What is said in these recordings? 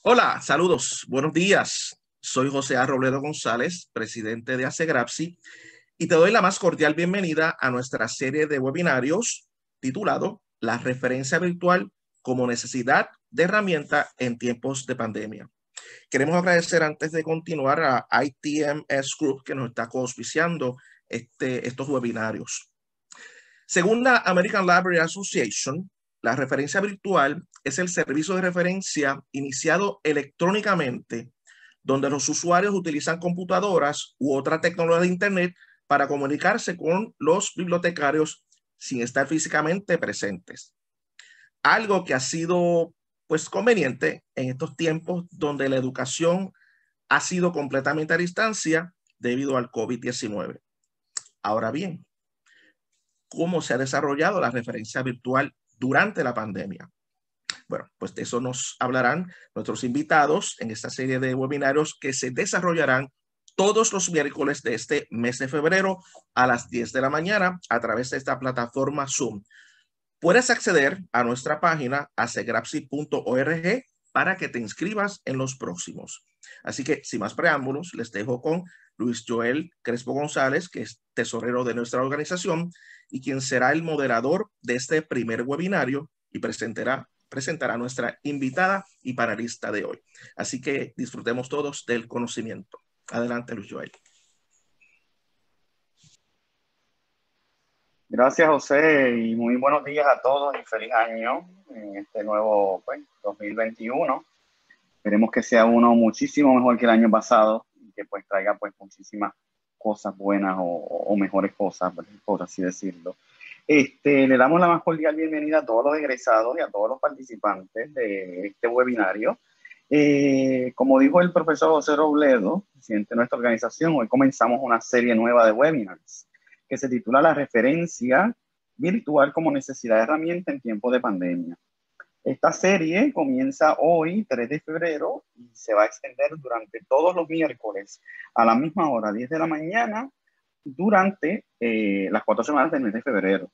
Hola, saludos, buenos días. Soy José A. Robledo González, presidente de ACEGRAPSI, y te doy la más cordial bienvenida a nuestra serie de webinarios titulado La referencia virtual como necesidad de herramienta en tiempos de pandemia. Queremos agradecer antes de continuar a ITMS Group que nos está coauspiciando estos webinarios. Según la American Library Association, la referencia virtual es el servicio de referencia iniciado electrónicamente donde los usuarios utilizan computadoras u otra tecnología de Internet para comunicarse con los bibliotecarios sin estar físicamente presentes. Algo que ha sido conveniente en estos tiempos donde la educación ha sido completamente a distancia debido al COVID-19. Ahora bien, ¿cómo se ha desarrollado la referencia virtual durante la pandemia? Bueno, pues de eso nos hablarán nuestros invitados en esta serie de webinarios que se desarrollarán todos los miércoles de este mes de febrero a las 10 de la mañana a través de esta plataforma Zoom. Puedes acceder a nuestra página acegrapsi.org para que te inscribas en los próximos. Así que, sin más preámbulos, les dejo con Luis Joel Crespo González, que es tesorero de nuestra organización y quien será el moderador de este primer webinario y presentará a nuestra invitada y panelista de hoy. Así que disfrutemos todos del conocimiento. Adelante, Luis Joel. Gracias, José, y muy buenos días a todos y feliz año en este nuevo 2021. Esperemos que sea uno muchísimo mejor que el año pasado y que traiga muchísimas cosas buenas o mejores cosas, por así decirlo. Le damos la más cordial bienvenida a todos los egresados y a todos los participantes de este webinario. Como dijo el profesor José Robledo, presidente de nuestra organización, hoy comenzamos una serie nueva de webinars que se titula La referencia virtual como necesidad de herramienta en tiempos de pandemia. Esta serie comienza hoy, 3 de febrero, y se va a extender durante todos los miércoles a la misma hora, 10 de la mañana, durante las 4 semanas del mes de febrero.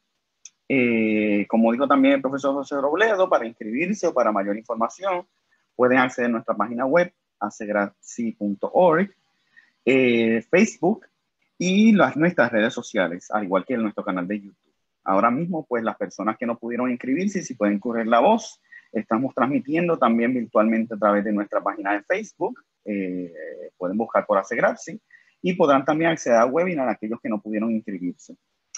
Como dijo también el profesor José Robledo, para inscribirse o para mayor información, pueden acceder a nuestra página web, acegrapsi.org, Facebook y nuestras redes sociales, al igual que en nuestro canal de YouTube. Ahora mismo, las personas que no pudieron inscribirse, si pueden correr la voz, estamos transmitiendo también virtualmente a través de nuestra página de Facebook. Pueden buscar por ACEGRAPSI y podrán también acceder al webinar a aquellos que no pudieron inscribirse.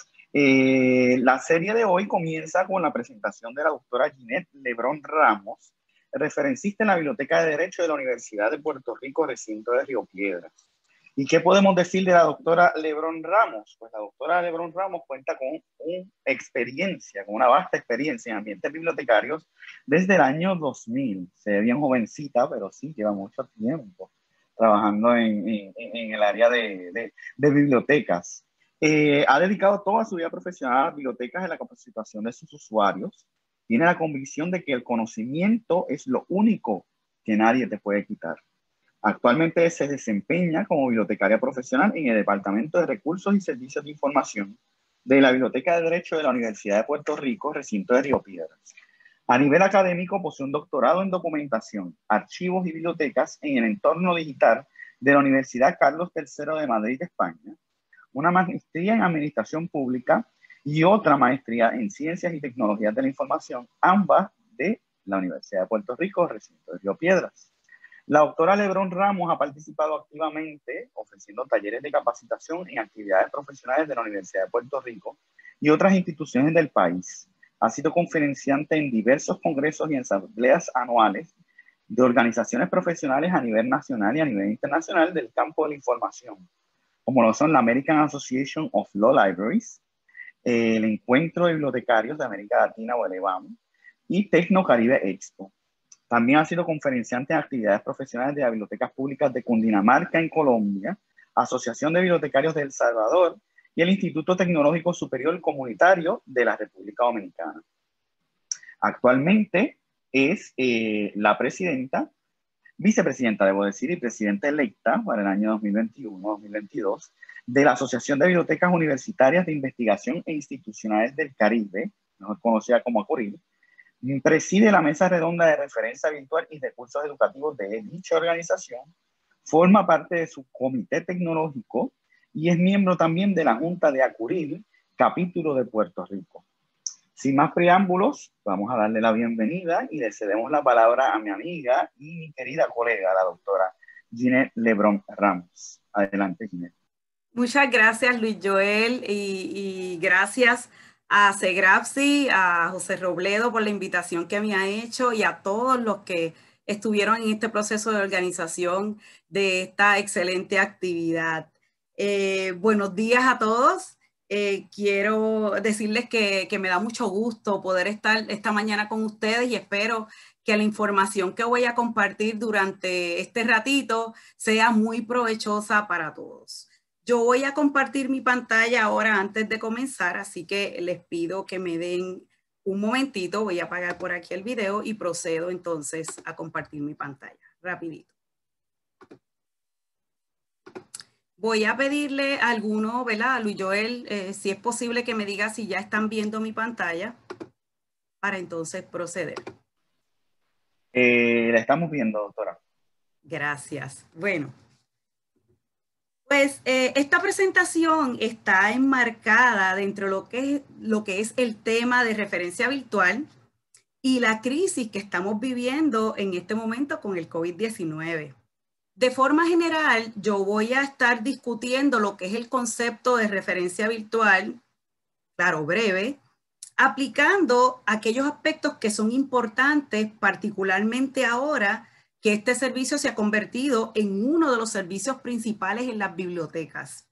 La serie de hoy comienza con la presentación de la doctora Ginette Lebrón Ramos, referencista en la Biblioteca de Derecho de la Universidad de Puerto Rico, recinto de Río Piedras. ¿Y qué podemos decir de la doctora Lebrón Ramos? Pues la doctora Lebrón Ramos cuenta con una vasta experiencia en ambientes bibliotecarios desde el año 2000. Se ve bien jovencita, pero sí, lleva mucho tiempo trabajando en el área de bibliotecas. Ha dedicado toda su vida profesional a bibliotecas en la capacitación de sus usuarios. Tiene la convicción de que el conocimiento es lo único que nadie te puede quitar. Actualmente se desempeña como bibliotecaria profesional en el Departamento de Recursos y Servicios de Información de la Biblioteca de Derecho de la Universidad de Puerto Rico, recinto de Río Piedras. A nivel académico posee un doctorado en documentación, archivos y bibliotecas en el entorno digital de la Universidad Carlos III de Madrid, España, una maestría en Administración Pública y otra maestría en Ciencias y Tecnologías de la Información, ambas de la Universidad de Puerto Rico, recinto de Río Piedras. La doctora Lebrón Ramos ha participado activamente ofreciendo talleres de capacitación en actividades profesionales de la Universidad de Puerto Rico y otras instituciones del país. Ha sido conferenciante en diversos congresos y asambleas anuales de organizaciones profesionales a nivel nacional y a nivel internacional del campo de la información, como lo son la American Association of Law Libraries, el Encuentro de Bibliotecarios de América Latina o el EBAM y Tecno Caribe Expo. También ha sido conferenciante en actividades profesionales de las bibliotecas públicas de Cundinamarca en Colombia, Asociación de Bibliotecarios de El Salvador y el Instituto Tecnológico Superior Comunitario de la República Dominicana. Actualmente es la vicepresidenta, debo decir, y presidenta electa para el año 2021-2022 de la Asociación de Bibliotecas Universitarias de Investigación e Institucionales del Caribe, mejor conocida como ACORIL, Preside la mesa redonda de referencia virtual y recursos educativos de dicha organización, forma parte de su comité tecnológico y es miembro también de la Junta de Acuril, capítulo de Puerto Rico. Sin más preámbulos, vamos a darle la bienvenida y le cedemos la palabra a mi amiga y mi querida colega, la doctora Ginette Lebron Ramos. Adelante, Ginette. Muchas gracias, Luis Joel, y gracias a ASEGRAPSI, a José Robledo por la invitación que me ha hecho y a todos los que estuvieron en este proceso de organización de esta excelente actividad. Buenos días a todos. Quiero decirles que me da mucho gusto poder estar esta mañana con ustedes y espero que la información que voy a compartir durante este ratito sea muy provechosa para todos. Yo voy a compartir mi pantalla ahora antes de comenzar, así que les pido que me den un momentito. Voy a apagar por aquí el video y procedo entonces a compartir mi pantalla. Rapidito. Voy a pedirle a alguno, ¿verdad? A Luis Joel, si es posible que me diga si ya están viendo mi pantalla para entonces proceder. La estamos viendo, doctora. Gracias. Bueno. Pues esta presentación está enmarcada dentro de lo que es el tema de referencia virtual y la crisis que estamos viviendo en este momento con el COVID-19. De forma general, yo voy a estar discutiendo lo que es el concepto de referencia virtual, claro, breve, aplicando aquellos aspectos que son importantes, particularmente ahora que este servicio se ha convertido en uno de los servicios principales en las bibliotecas.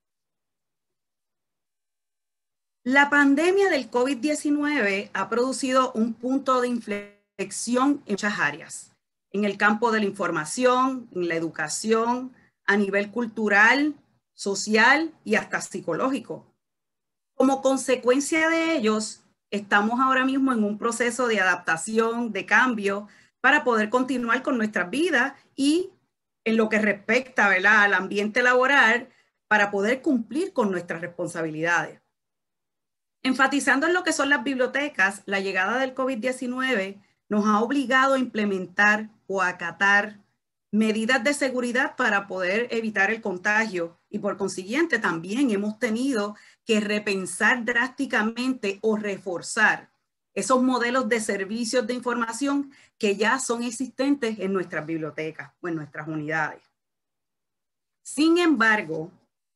La pandemia del COVID-19 ha producido un punto de inflexión en muchas áreas, en el campo de la información, en la educación, a nivel cultural, social y hasta psicológico. Como consecuencia de ellos, estamos ahora mismo en un proceso de adaptación, de cambio, para poder continuar con nuestras vidas y en lo que respecta, ¿verdad?, al ambiente laboral, para poder cumplir con nuestras responsabilidades. Enfatizando en lo que son las bibliotecas, la llegada del COVID-19 nos ha obligado a implementar o acatar medidas de seguridad para poder evitar el contagio y por consiguiente también hemos tenido que repensar drásticamente o reforzar esos modelos de servicios de información que ya son existentes en nuestras bibliotecas o en nuestras unidades. Sin embargo,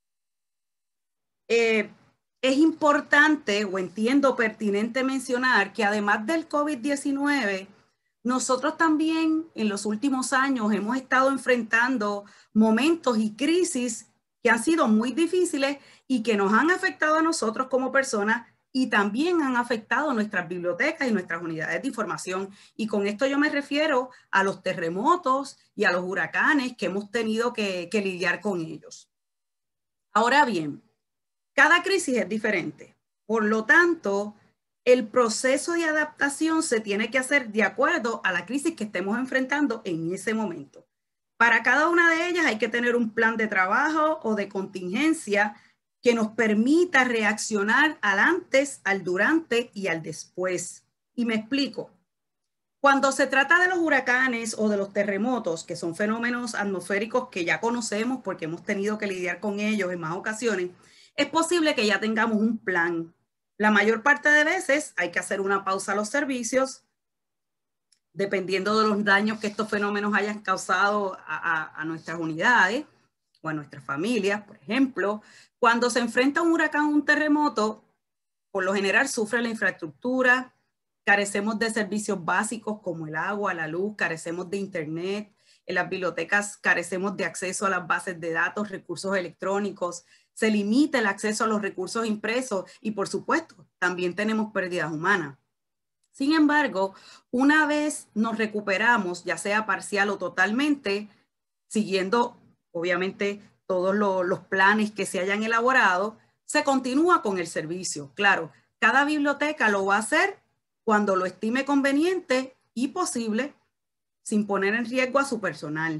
es importante o entiendo pertinente mencionar que además del COVID-19, nosotros también en los últimos años hemos estado enfrentando momentos y crisis que han sido muy difíciles y que nos han afectado a nosotros como personas y también han afectado a nuestras bibliotecas y nuestras unidades de información. Y con esto yo me refiero a los terremotos y a los huracanes que hemos tenido que lidiar con ellos. Ahora bien, cada crisis es diferente. Por lo tanto, el proceso de adaptación se tiene que hacer de acuerdo a la crisis que estemos enfrentando en ese momento. Para cada una de ellas hay que tener un plan de trabajo o de contingencia que nos permita reaccionar al antes, al durante y al después. Y me explico. Cuando se trata de los huracanes o de los terremotos, que son fenómenos atmosféricos que ya conocemos porque hemos tenido que lidiar con ellos en más ocasiones, es posible que ya tengamos un plan. La mayor parte de veces hay que hacer una pausa a los servicios, dependiendo de los daños que estos fenómenos hayan causado a nuestras unidades o a nuestras familias, por ejemplo. Cuando se enfrenta un huracán o un terremoto, por lo general sufre la infraestructura, carecemos de servicios básicos como el agua, la luz, carecemos de internet, en las bibliotecas carecemos de acceso a las bases de datos, recursos electrónicos, se limita el acceso a los recursos impresos y por supuesto también tenemos pérdidas humanas. Sin embargo, una vez nos recuperamos, ya sea parcial o totalmente, siguiendo obviamente todos los planes que se hayan elaborado, se continúa con el servicio. Claro, cada biblioteca lo va a hacer cuando lo estime conveniente y posible, sin poner en riesgo a su personal.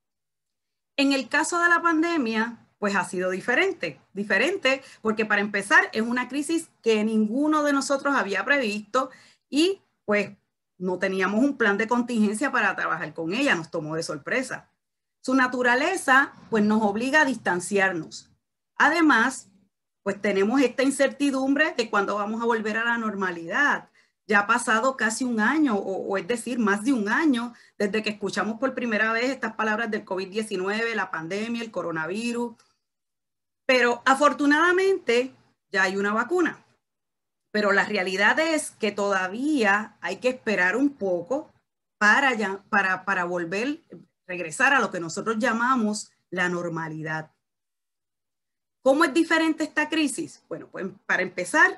En el caso de la pandemia, pues ha sido diferente porque para empezar es una crisis que ninguno de nosotros había previsto y pues no teníamos un plan de contingencia para trabajar con ella, nos tomó de sorpresa. Su naturaleza, pues nos obliga a distanciarnos. Además, pues tenemos esta incertidumbre de cuándo vamos a volver a la normalidad. Ya ha pasado casi un año, o es decir, más de un año, desde que escuchamos por primera vez estas palabras del COVID-19, la pandemia, el coronavirus. Pero afortunadamente ya hay una vacuna. Pero la realidad es que todavía hay que esperar un poco para volver, regresar a lo que nosotros llamamos la normalidad. ¿Cómo es diferente esta crisis? Bueno, pues para empezar,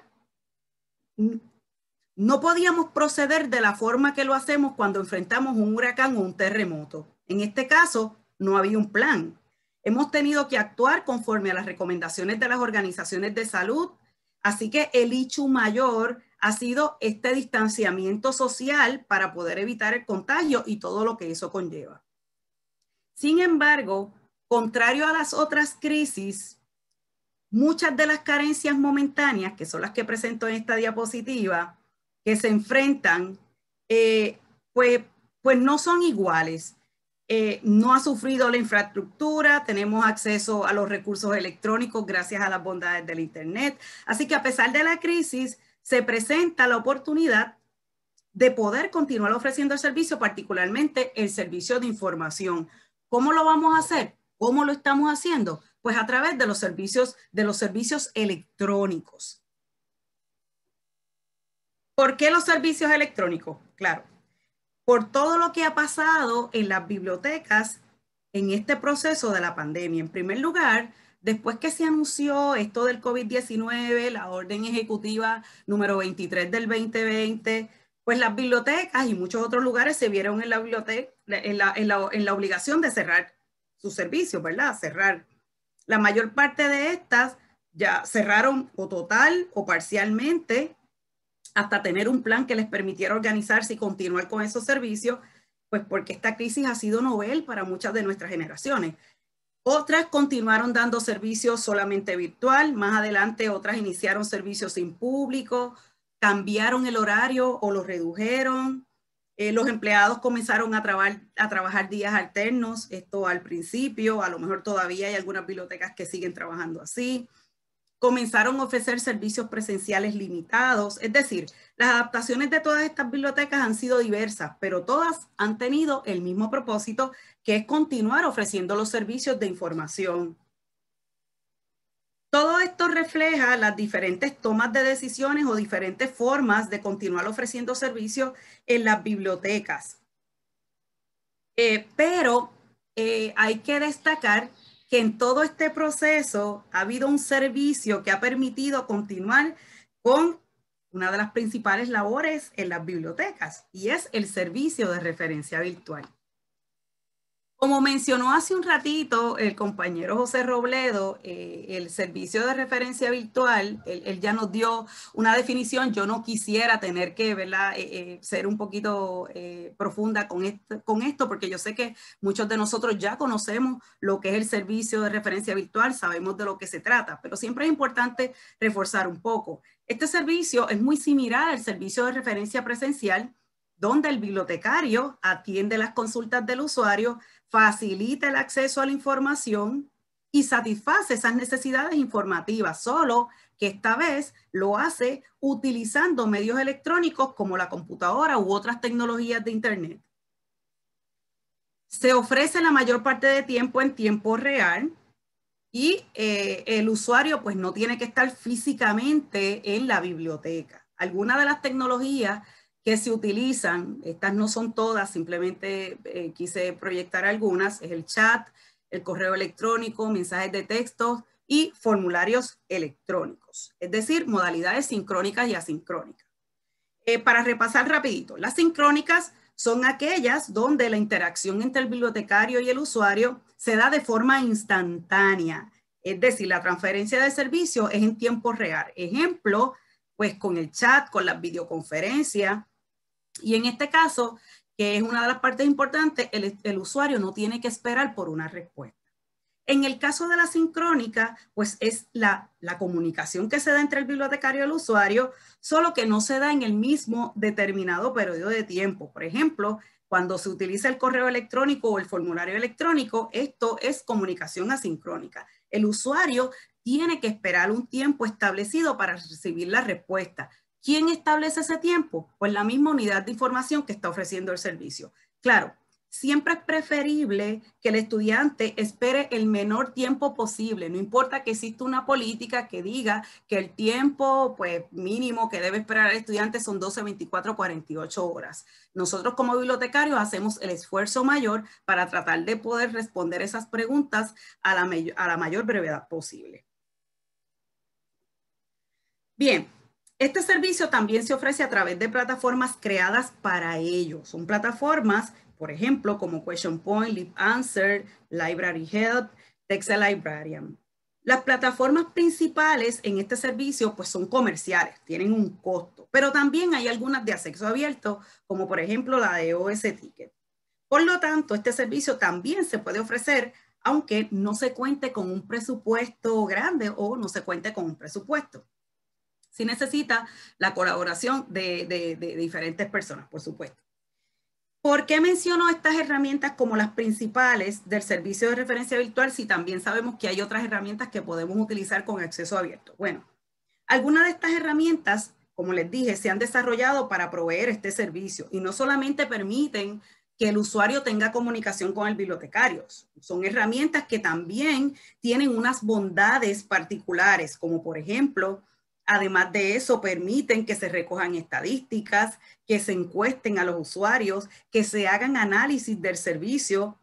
no podíamos proceder de la forma que lo hacemos cuando enfrentamos un huracán o un terremoto. En este caso, no había un plan. Hemos tenido que actuar conforme a las recomendaciones de las organizaciones de salud, así que el hecho mayor ha sido este distanciamiento social para poder evitar el contagio y todo lo que eso conlleva. Sin embargo, contrario a las otras crisis, muchas de las carencias momentáneas, que son las que presento en esta diapositiva, que se enfrentan, pues no son iguales. No ha sufrido la infraestructura, tenemos acceso a los recursos electrónicos gracias a las bondades del Internet. Así que a pesar de la crisis, se presenta la oportunidad de poder continuar ofreciendo el servicio, particularmente el servicio de información. ¿Cómo lo vamos a hacer? ¿Cómo lo estamos haciendo? Pues a través de los servicios electrónicos. ¿Por qué los servicios electrónicos? Claro, por todo lo que ha pasado en las bibliotecas en este proceso de la pandemia. En primer lugar, después que se anunció esto del COVID-19, la orden ejecutiva número 23 del 2020, pues las bibliotecas y muchos otros lugares se vieron en la obligación de cerrar sus servicios, ¿verdad? Cerrar. La mayor parte de estas ya cerraron o total o parcialmente, hasta tener un plan que les permitiera organizarse y continuar con esos servicios, pues porque esta crisis ha sido novel para muchas de nuestras generaciones. Otras continuaron dando servicios solamente virtual, más adelante otras iniciaron servicios sin público, cambiaron el horario o lo redujeron. Los empleados comenzaron a trabajar días alternos, esto al principio, a lo mejor todavía hay algunas bibliotecas que siguen trabajando así. Comenzaron a ofrecer servicios presenciales limitados, es decir, las adaptaciones de todas estas bibliotecas han sido diversas, pero todas han tenido el mismo propósito, que es continuar ofreciendo los servicios de información. Todo esto refleja las diferentes tomas de decisiones o diferentes formas de continuar ofreciendo servicios en las bibliotecas. Pero hay que destacar que en todo este proceso ha habido un servicio que ha permitido continuar con una de las principales labores en las bibliotecas, y es el servicio de referencia virtual. Como mencionó hace un ratito el compañero José Robledo, el servicio de referencia virtual, él ya nos dio una definición. Yo no quisiera tener que, ¿verdad? Ser un poquito profunda con esto, porque yo sé que muchos de nosotros ya conocemos lo que es el servicio de referencia virtual, sabemos de lo que se trata, pero siempre es importante reforzar un poco. Este servicio es muy similar al servicio de referencia presencial, donde el bibliotecario atiende las consultas del usuario, facilita el acceso a la información y satisface esas necesidades informativas, solo que esta vez lo hace utilizando medios electrónicos como la computadora u otras tecnologías de Internet. Se ofrece la mayor parte de tiempo en tiempo real y el usuario pues no tiene que estar físicamente en la biblioteca. Algunas de las tecnologías que se utilizan, estas no son todas, simplemente quise proyectar algunas, es el chat, el correo electrónico, mensajes de texto y formularios electrónicos, es decir, modalidades sincrónicas y asincrónicas. Para repasar rapidito, las sincrónicas son aquellas donde la interacción entre el bibliotecario y el usuario se da de forma instantánea, es decir, la transferencia de servicio es en tiempo real. Ejemplo, pues con el chat, con las videoconferencias. Y en este caso, que es una de las partes importantes, el usuario no tiene que esperar por una respuesta. En el caso de la sincrónica, pues es la comunicación que se da entre el bibliotecario y el usuario, solo que no se da en el mismo determinado periodo de tiempo. Por ejemplo, cuando se utiliza el correo electrónico o el formulario electrónico, esto es comunicación asincrónica. El usuario tiene que esperar un tiempo establecido para recibir la respuesta. ¿Quién establece ese tiempo? Pues la misma unidad de información que está ofreciendo el servicio. Claro, siempre es preferible que el estudiante espere el menor tiempo posible. No importa que exista una política que diga que el tiempo pues, mínimo que debe esperar el estudiante son 12, 24, 48 horas. Nosotros como bibliotecarios hacemos el esfuerzo mayor para tratar de poder responder esas preguntas a la mayor brevedad posible. Bien. Este servicio también se ofrece a través de plataformas creadas para ello. Son plataformas, por ejemplo, como Question Point, LibAnswer, Library Help, Texas Librarian. Las plataformas principales en este servicio pues, son comerciales, tienen un costo, pero también hay algunas de acceso abierto, como por ejemplo la de OS Ticket. Por lo tanto, este servicio también se puede ofrecer aunque no se cuente con un presupuesto grande o no se cuente con un presupuesto. Si necesita la colaboración de diferentes personas, por supuesto. ¿Por qué menciono estas herramientas como las principales del servicio de referencia virtual si también sabemos que hay otras herramientas que podemos utilizar con acceso abierto? Bueno, algunas de estas herramientas, como les dije, se han desarrollado para proveer este servicio y no solamente permiten que el usuario tenga comunicación con el bibliotecario. Son herramientas que también tienen unas bondades particulares, como por ejemplo, además de eso, permiten que se recojan estadísticas, que se encuesten a los usuarios, que se hagan análisis del servicio,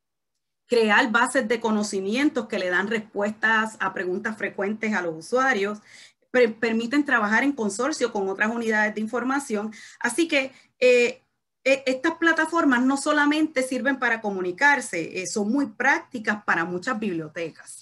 crear bases de conocimientos que le dan respuestas a preguntas frecuentes a los usuarios, permiten trabajar en consorcio con otras unidades de información. Así que estas plataformas no solamente sirven para comunicarse, son muy prácticas para muchas bibliotecas.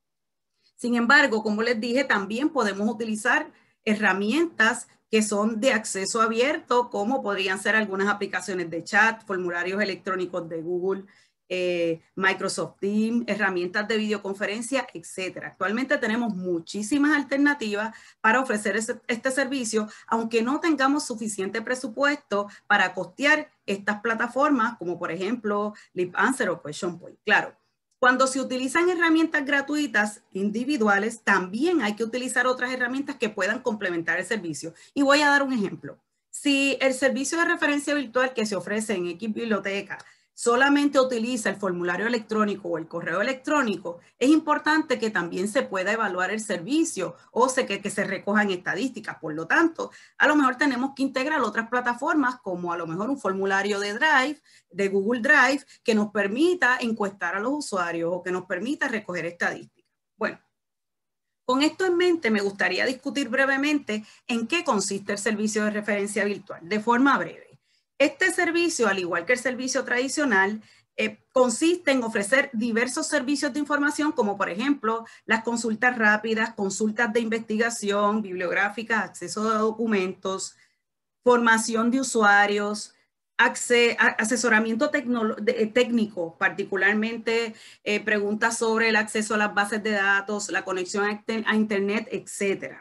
Sin embargo, como les dije, también podemos utilizar herramientas que son de acceso abierto, como podrían ser algunas aplicaciones de chat, formularios electrónicos de Google, Microsoft Teams, herramientas de videoconferencia, etc. Actualmente tenemos muchísimas alternativas para ofrecer este servicio, aunque no tengamos suficiente presupuesto para costear estas plataformas, como por ejemplo LibAnswer o Question Point. Claro. Cuando se utilizan herramientas gratuitas individuales, también hay que utilizar otras herramientas que puedan complementar el servicio. Y voy a dar un ejemplo. Si el servicio de referencia virtual que se ofrece en X Biblioteca solamente utiliza el formulario electrónico o el correo electrónico, es importante que también se pueda evaluar el servicio o que se recojan estadísticas. Por lo tanto, a lo mejor tenemos que integrar otras plataformas como a lo mejor un formulario de Drive, de Google Drive, que nos permita encuestar a los usuarios o que nos permita recoger estadísticas. Bueno, con esto en mente me gustaría discutir brevemente en qué consiste el servicio de referencia virtual, de forma breve. Este servicio, al igual que el servicio tradicional, consiste en ofrecer diversos servicios de información, como por ejemplo las consultas rápidas, consultas de investigación, bibliográficas, acceso a documentos, formación de usuarios, asesoramiento técnico, particularmente preguntas sobre el acceso a las bases de datos, la conexión a Internet, etc.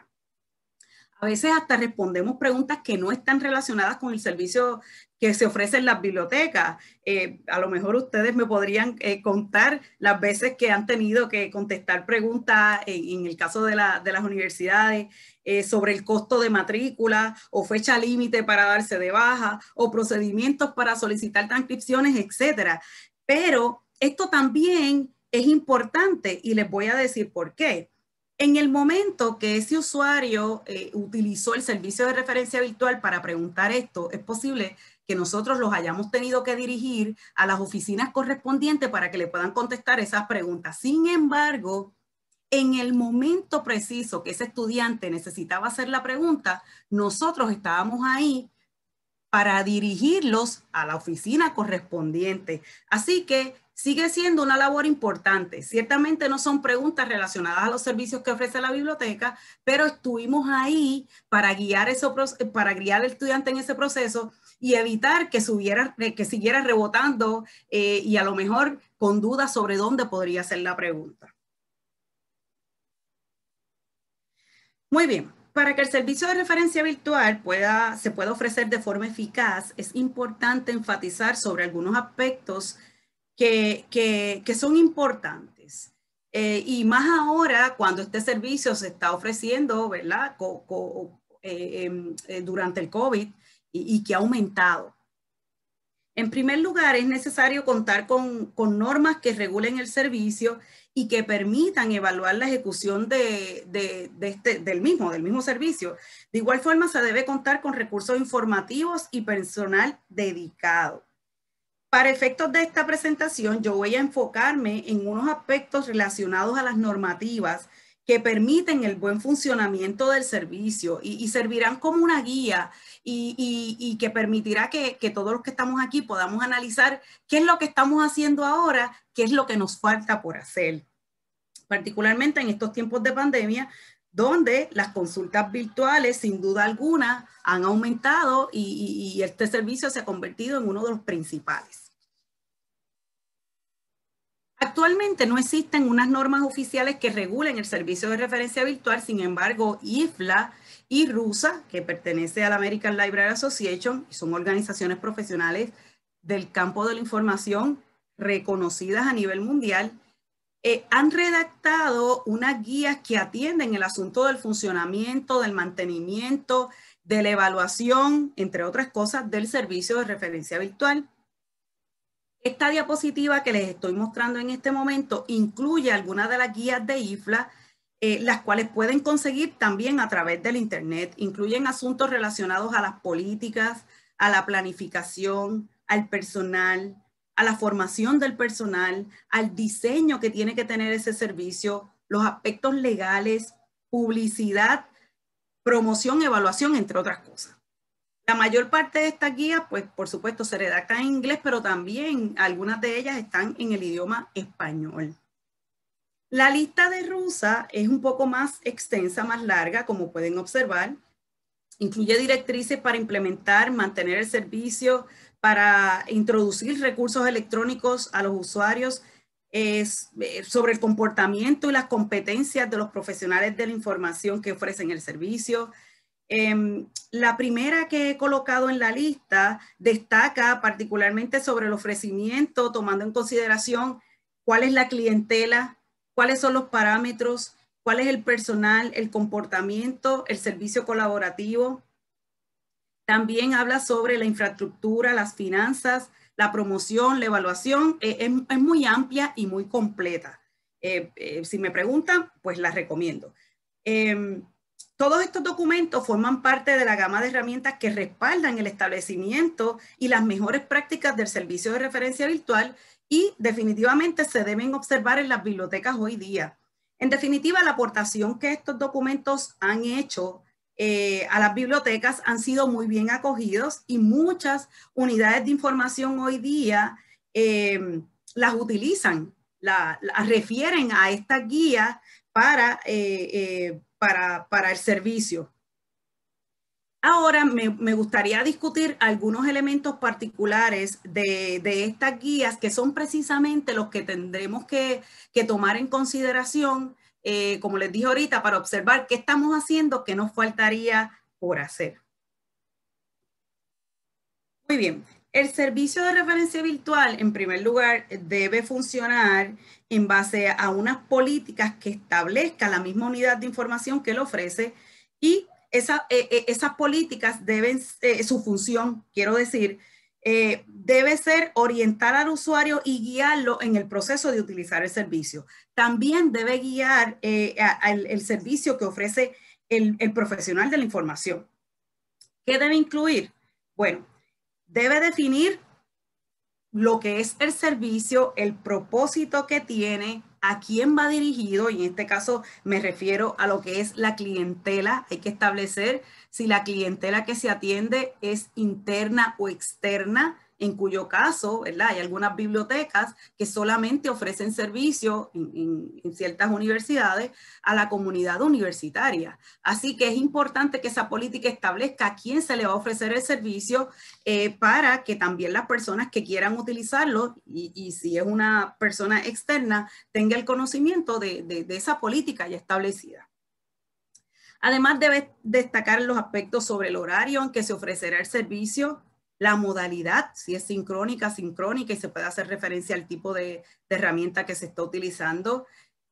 A veces hasta respondemos preguntas que no están relacionadas con el servicio que se ofrece en las bibliotecas. A lo mejor ustedes me podrían contar las veces que han tenido que contestar preguntas en el caso de las universidades sobre el costo de matrícula o fecha límite para darse de baja o procedimientos para solicitar transcripciones, etc. Pero esto también es importante y les voy a decir por qué. En el momento que ese usuario utilizó el servicio de referencia virtual para preguntar esto, es posible que nosotros los hayamos tenido que dirigir a las oficinas correspondientes para que le puedan contestar esas preguntas. Sin embargo, en el momento preciso que ese estudiante necesitaba hacer la pregunta, nosotros estábamos ahí para dirigirlos a la oficina correspondiente. Así que sigue siendo una labor importante. Ciertamente no son preguntas relacionadas a los servicios que ofrece la biblioteca, pero estuvimos ahí para guiar al estudiante en ese proceso y evitar que siguiera rebotando y a lo mejor con dudas sobre dónde podría ser la pregunta. Muy bien. Para que el servicio de referencia virtual se pueda ofrecer de forma eficaz, es importante enfatizar sobre algunos aspectos que son importantes. Y más ahora cuando este servicio se está ofreciendo, ¿verdad? Durante el COVID y que ha aumentado. En primer lugar, es necesario contar con normas que regulen el servicio y que permitan evaluar la ejecución del mismo servicio. De igual forma, se debe contar con recursos informativos y personal dedicado. Para efectos de esta presentación, yo voy a enfocarme en unos aspectos relacionados a las normativas que permiten el buen funcionamiento del servicio y servirán como una guía y que permitirá que todos los que estamos aquí podamos analizar qué es lo que estamos haciendo ahora, qué es lo que nos falta por hacer. Particularmente en estos tiempos de pandemia, donde las consultas virtuales, sin duda alguna, han aumentado y este servicio se ha convertido en uno de los principales. Actualmente no existen unas normas oficiales que regulen el servicio de referencia virtual, sin embargo, IFLA y RUSA, que pertenece a la American Library Association, y son organizaciones profesionales del campo de la información reconocidas a nivel mundial, han redactado unas guías que atienden el asunto del funcionamiento, del mantenimiento, de la evaluación, entre otras cosas, del servicio de referencia virtual. Esta diapositiva que les estoy mostrando en este momento incluye algunas de las guías de IFLA, las cuales pueden conseguir también a través del Internet. Incluyen asuntos relacionados a las políticas, a la planificación, al personal, a la formación del personal, al diseño que tiene que tener ese servicio, los aspectos legales, publicidad, promoción, evaluación, entre otras cosas. La mayor parte de estas guías, pues por supuesto, se redactan en inglés, pero también algunas de ellas están en el idioma español. La lista de RUSA es un poco más extensa, más larga, como pueden observar. Incluye directrices para implementar, mantener el servicio, para introducir recursos electrónicos a los usuarios, sobre el comportamiento y las competencias de los profesionales de la información que ofrecen el servicio. La primera que he colocado en la lista destaca particularmente sobre el ofrecimiento, tomando en consideración cuál es la clientela, cuáles son los parámetros, cuál es el personal, el comportamiento, el servicio colaborativo. También habla sobre la infraestructura, las finanzas, la promoción, la evaluación. Es muy amplia y muy completa. Si me preguntan, pues la recomiendo. Todos estos documentos forman parte de la gama de herramientas que respaldan el establecimiento y las mejores prácticas del servicio de referencia virtual y definitivamente se deben observar en las bibliotecas hoy día. En definitiva, la aportación que estos documentos han hecho a las bibliotecas han sido muy bien acogidos y muchas unidades de información hoy día las utilizan, las refieren a estas guías para el servicio. Ahora me gustaría discutir algunos elementos particulares de estas guías que son precisamente los que tendremos que tomar en consideración, como les dije ahorita, para observar qué estamos haciendo, qué nos faltaría por hacer. Muy bien. El servicio de referencia virtual, en primer lugar, debe funcionar en base a unas políticas que establezca la misma unidad de información que lo ofrece y esas políticas deben, su función, quiero decir, debe ser orientar al usuario y guiarlo en el proceso de utilizar el servicio. También debe guiar el servicio que ofrece el profesional de la información. ¿Qué debe incluir? Bueno, debe definir lo que es el servicio, el propósito que tiene, a quién va dirigido, y en este caso me refiero a lo que es la clientela. Hay que establecer si la clientela que se atiende es interna o externa, en cuyo caso, ¿verdad? Hay algunas bibliotecas que solamente ofrecen servicio en ciertas universidades a la comunidad universitaria. Así que es importante que esa política establezca a quién se le va a ofrecer el servicio para que también las personas que quieran utilizarlo, y si es una persona externa, tenga el conocimiento de esa política ya establecida. Además, debe destacar los aspectos sobre el horario en que se ofrecerá el servicio, la modalidad, si es sincrónica, asincrónica, y se puede hacer referencia al tipo de herramienta que se está utilizando,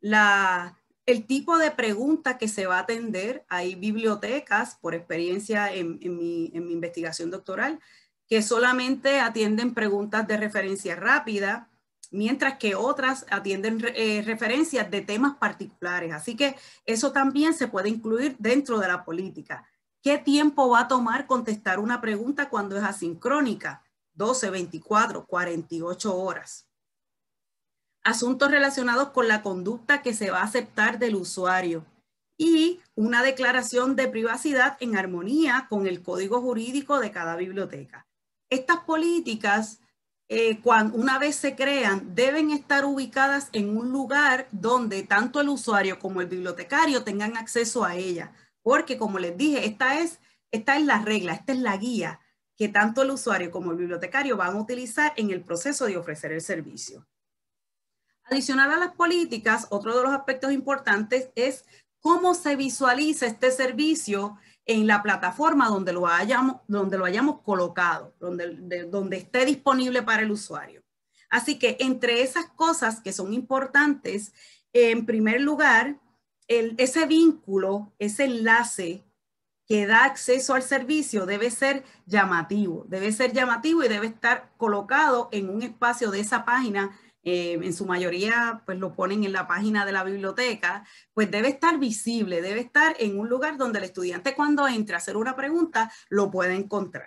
el tipo de pregunta que se va a atender. Hay bibliotecas, por experiencia en mi investigación doctoral, que solamente atienden preguntas de referencia rápida, mientras que otras atienden referencias de temas particulares. Así que eso también se puede incluir dentro de la política. ¿Qué tiempo va a tomar contestar una pregunta cuando es asincrónica? 12, 24, 48 horas. Asuntos relacionados con la conducta que se va a aceptar del usuario y una declaración de privacidad en armonía con el código jurídico de cada biblioteca. Estas políticas, una vez se crean, deben estar ubicadas en un lugar donde tanto el usuario como el bibliotecario tengan acceso a ellas. Porque, como les dije, esta es la regla, esta es la guía que tanto el usuario como el bibliotecario van a utilizar en el proceso de ofrecer el servicio. Adicional a las políticas, otro de los aspectos importantes es cómo se visualiza este servicio en la plataforma donde lo hayamos colocado, donde esté disponible para el usuario. Así que entre esas cosas que son importantes, en primer lugar, ese vínculo, ese enlace que da acceso al servicio debe ser llamativo y debe estar colocado en un espacio de esa página. En su mayoría pues lo ponen en la página de la biblioteca, pues debe estar visible, debe estar en un lugar donde el estudiante cuando entre a hacer una pregunta lo puede encontrar.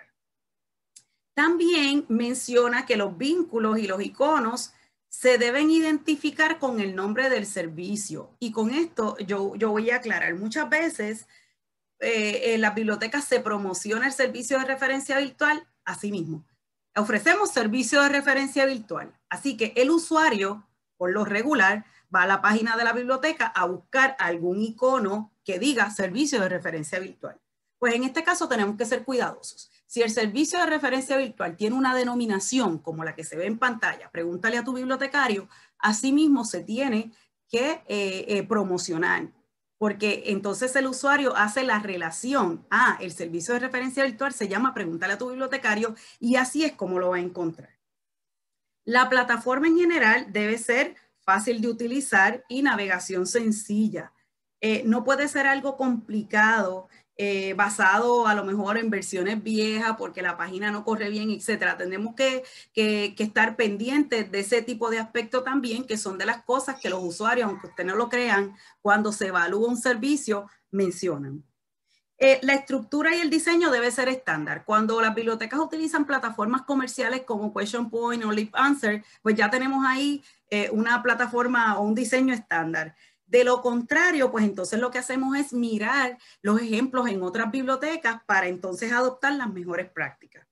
También menciona que los vínculos y los iconos se deben identificar con el nombre del servicio. Y con esto yo voy a aclarar. Muchas veces en las bibliotecas se promociona el servicio de referencia virtual a sí mismo. Ofrecemos servicio de referencia virtual. Así que el usuario, por lo regular, va a la página de la biblioteca a buscar algún icono que diga servicio de referencia virtual. Pues en este caso tenemos que ser cuidadosos. Si el servicio de referencia virtual tiene una denominación como la que se ve en pantalla, pregúntale a tu bibliotecario, asimismo se tiene que promocionar, porque entonces el usuario hace la relación. El servicio de referencia virtual se llama pregúntale a tu bibliotecario, y así es como lo va a encontrar. La plataforma en general debe ser fácil de utilizar y navegación sencilla. No puede ser algo complicado, basado a lo mejor en versiones viejas porque la página no corre bien, etcétera. Tenemos que estar pendientes de ese tipo de aspectos también, que son de las cosas que los usuarios, aunque ustedes no lo crean, cuando se evalúa un servicio, mencionan. La estructura y el diseño debe ser estándar. Cuando las bibliotecas utilizan plataformas comerciales como Question Point o Leap Answer, pues ya tenemos ahí una plataforma o un diseño estándar. De lo contrario, pues entonces lo que hacemos es mirar los ejemplos en otras bibliotecas para entonces adoptar las mejores prácticas.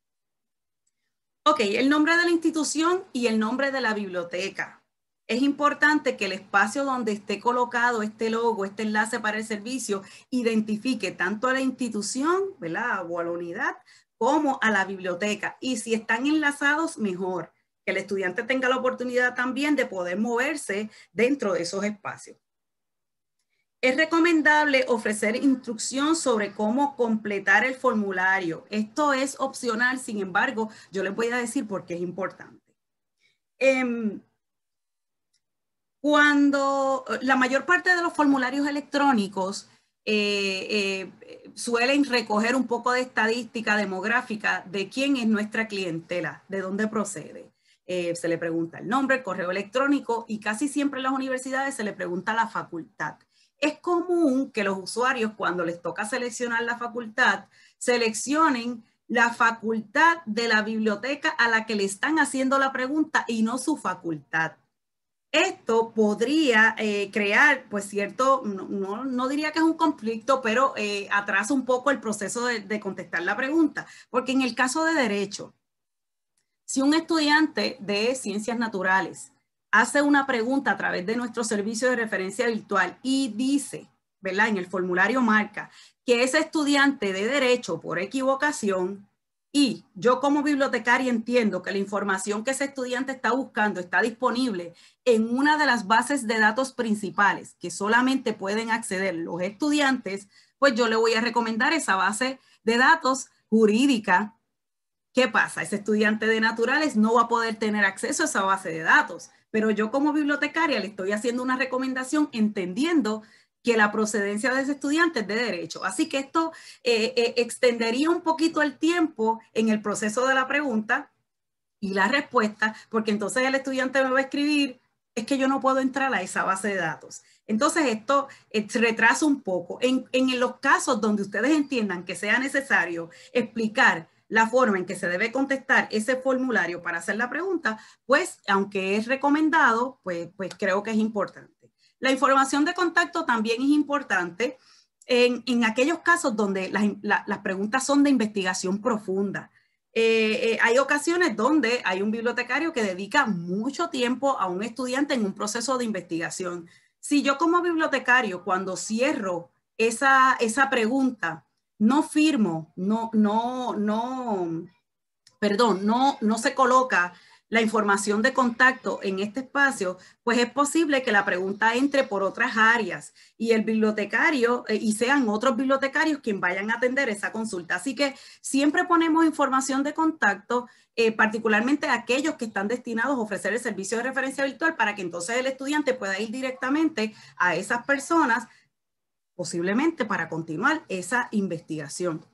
Ok, el nombre de la institución y el nombre de la biblioteca. Es importante que el espacio donde esté colocado este logo, este enlace para el servicio, identifique tanto a la institución, ¿verdad?, o a la unidad, como a la biblioteca. Y si están enlazados, mejor. Que el estudiante tenga la oportunidad también de poder moverse dentro de esos espacios. Es recomendable ofrecer instrucción sobre cómo completar el formulario. Esto es opcional, sin embargo, yo les voy a decir por qué es importante. Cuando la mayor parte de los formularios electrónicos suelen recoger un poco de estadística demográfica de quién es nuestra clientela, de dónde procede. Se le pregunta el nombre, el correo electrónico, y casi siempre en las universidades se le pregunta la facultad. Es común que los usuarios, cuando les toca seleccionar la facultad, seleccionen la facultad de la biblioteca a la que le están haciendo la pregunta y no su facultad. Esto podría crear, pues cierto, no diría que es un conflicto, pero atrasa un poco el proceso de contestar la pregunta. Porque en el caso de derecho, si un estudiante de ciencias naturales hace una pregunta a través de nuestro servicio de referencia virtual y dice, ¿verdad? En el formulario marca que ese estudiante de derecho por equivocación, y yo como bibliotecaria entiendo que la información que ese estudiante está buscando está disponible en una de las bases de datos principales que solamente pueden acceder los estudiantes, pues yo le voy a recomendar esa base de datos jurídica. ¿Qué pasa? Ese estudiante de naturales no va a poder tener acceso a esa base de datos, pero yo como bibliotecaria le estoy haciendo una recomendación entendiendo que la procedencia de ese estudiante es de derecho. Así que esto extendería un poquito el tiempo en el proceso de la pregunta y la respuesta, porque entonces el estudiante me va a escribir, es que yo no puedo entrar a esa base de datos. Entonces esto retrasa un poco. En los casos donde ustedes entiendan que sea necesario explicar la forma en que se debe contestar ese formulario para hacer la pregunta, pues aunque es recomendado, pues creo que es importante. La información de contacto también es importante en aquellos casos donde las preguntas son de investigación profunda. Hay ocasiones donde hay un bibliotecario que dedica mucho tiempo a un estudiante en un proceso de investigación. Si yo como bibliotecario, cuando cierro esa pregunta, no firmo, no se coloca la información de contacto en este espacio, pues es posible que la pregunta entre por otras áreas y el bibliotecario y sean otros bibliotecarios quienes vayan a atender esa consulta. Así que siempre ponemos información de contacto, particularmente aquellos que están destinados a ofrecer el servicio de referencia virtual para que entonces el estudiante pueda ir directamente a esas personas, posiblemente para continuar esa investigación.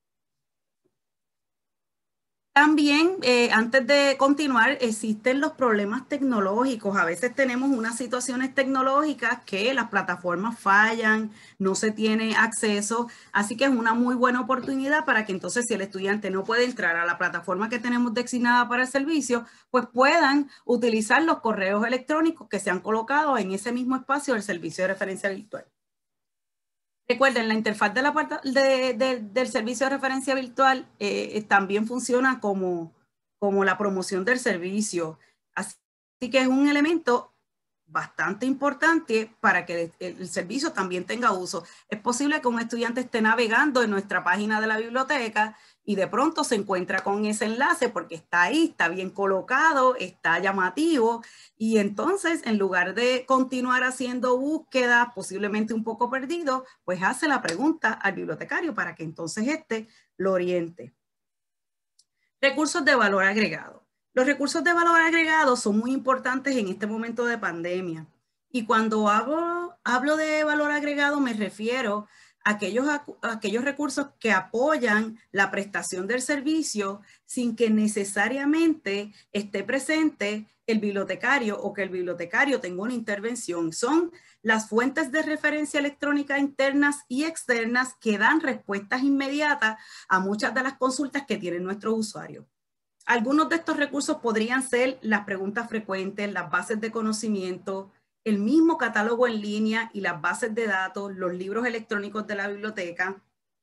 También, antes de continuar, existen los problemas tecnológicos. A veces tenemos unas situaciones tecnológicas que las plataformas fallan, no se tiene acceso, así que es una muy buena oportunidad para que entonces si el estudiante no puede entrar a la plataforma que tenemos designada para el servicio, pues puedan utilizar los correos electrónicos que se han colocado en ese mismo espacio del servicio de referencia virtual. Recuerden, la interfaz del servicio de referencia virtual también funciona como la promoción del servicio. Así que es un elemento bastante importante para que el servicio también tenga uso. Es posible que un estudiante esté navegando en nuestra página de la biblioteca y de pronto se encuentra con ese enlace porque está ahí, está bien colocado, está llamativo, y entonces en lugar de continuar haciendo búsquedas, posiblemente un poco perdido, pues hace la pregunta al bibliotecario para que entonces éste lo oriente. Recursos de valor agregado. Los recursos de valor agregado son muy importantes en este momento de pandemia. Y cuando hablo de valor agregado me refiero a aquellos recursos que apoyan la prestación del servicio sin que necesariamente esté presente el bibliotecario o que el bibliotecario tenga una intervención. Son las fuentes de referencia electrónica internas y externas que dan respuestas inmediatas a muchas de las consultas que tienen nuestros usuarios. Algunos de estos recursos podrían ser las preguntas frecuentes, las bases de conocimiento, el mismo catálogo en línea y las bases de datos, los libros electrónicos de la biblioteca.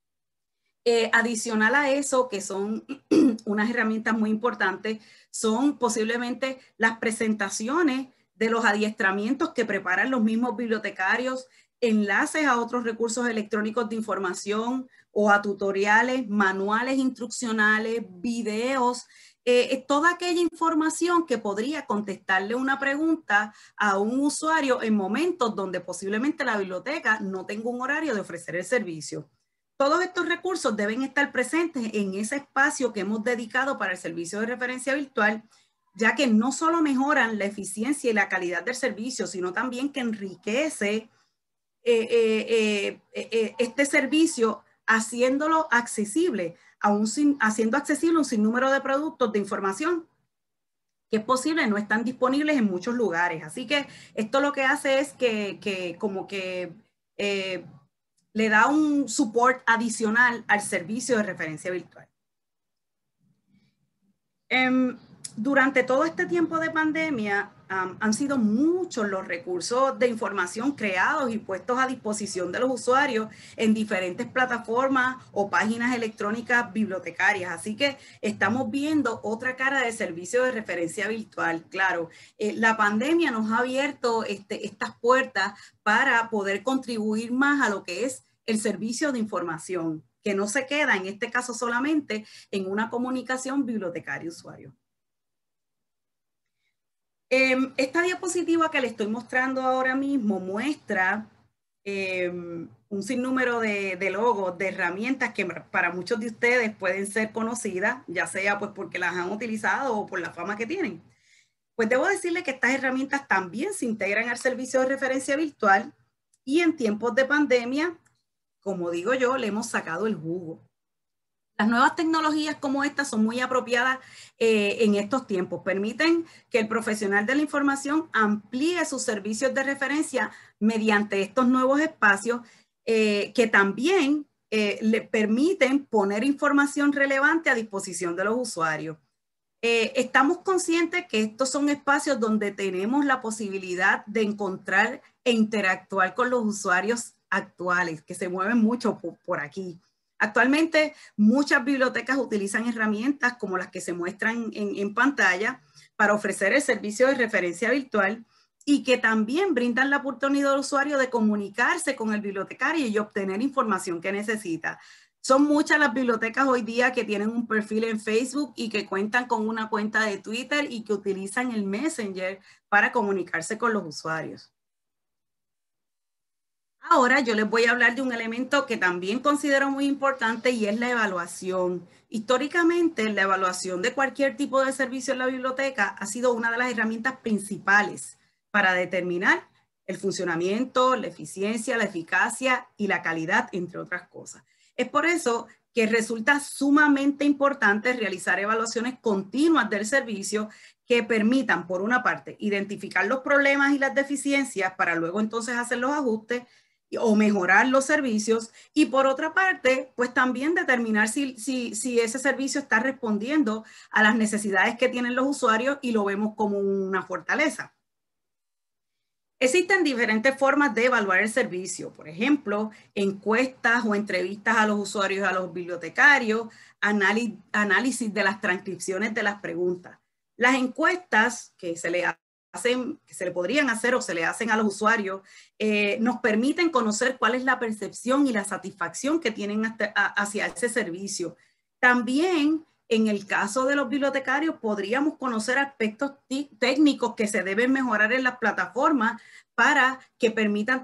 Adicional a eso, que son unas herramientas muy importantes, son posiblemente las presentaciones de los adiestramientos que preparan los mismos bibliotecarios, enlaces a otros recursos electrónicos de información o a tutoriales, manuales instruccionales, videos, toda aquella información que podría contestarle una pregunta a un usuario en momentos donde posiblemente la biblioteca no tenga un horario de ofrecer el servicio. Todos estos recursos deben estar presentes en ese espacio que hemos dedicado para el servicio de referencia virtual, ya que no solo mejoran la eficiencia y la calidad del servicio, sino también que enriquece este servicio haciéndolo accesible, haciendo accesible un sinnúmero de productos de información que es posible no están disponibles en muchos lugares. Así que esto lo que hace es que le da un support adicional al servicio de referencia virtual. Durante todo este tiempo de pandemia, han sido muchos los recursos de información creados y puestos a disposición de los usuarios en diferentes plataformas o páginas electrónicas bibliotecarias. Así que estamos viendo otra cara de servicio de referencia virtual. Claro, la pandemia nos ha abierto estas puertas para poder contribuir más a lo que es el servicio de información, que no se queda en este caso solamente en una comunicación bibliotecario-usuario. Esta diapositiva que le estoy mostrando ahora mismo muestra un sinnúmero de logos, de herramientas que para muchos de ustedes pueden ser conocidas, ya sea pues porque las han utilizado o por la fama que tienen. Pues debo decirle que estas herramientas también se integran al servicio de referencia virtual y en tiempos de pandemia, como digo yo, le hemos sacado el jugo. Las nuevas tecnologías como estas son muy apropiadas en estos tiempos. Permiten que el profesional de la información amplíe sus servicios de referencia mediante estos nuevos espacios que también le permiten poner información relevante a disposición de los usuarios. Estamos conscientes que estos son espacios donde tenemos la posibilidad de encontrar e interactuar con los usuarios actuales, que se mueven mucho por aquí. Actualmente, muchas bibliotecas utilizan herramientas como las que se muestran en pantalla para ofrecer el servicio de referencia virtual y que también brindan la oportunidad al usuario de comunicarse con el bibliotecario y obtener información que necesita. Son muchas las bibliotecas hoy día que tienen un perfil en Facebook y que cuentan con una cuenta de Twitter y que utilizan el Messenger para comunicarse con los usuarios. Ahora yo les voy a hablar de un elemento que también considero muy importante y es la evaluación. Históricamente, la evaluación de cualquier tipo de servicio en la biblioteca ha sido una de las herramientas principales para determinar el funcionamiento, la eficiencia, la eficacia y la calidad, entre otras cosas. Es por eso que resulta sumamente importante realizar evaluaciones continuas del servicio que permitan, por una parte, identificar los problemas y las deficiencias para luego entonces hacer los ajustes o mejorar los servicios y por otra parte, pues también determinar si ese servicio está respondiendo a las necesidades que tienen los usuarios y lo vemos como una fortaleza. Existen diferentes formas de evaluar el servicio, por ejemplo, encuestas o entrevistas a los usuarios y a los bibliotecarios, análisis de las transcripciones de las preguntas. Las encuestas que se le podrían hacer o se le hacen a los usuarios, nos permiten conocer cuál es la percepción y la satisfacción que tienen hacia ese servicio. También, en el caso de los bibliotecarios, podríamos conocer aspectos técnicos que se deben mejorar en las plataformas para que permitan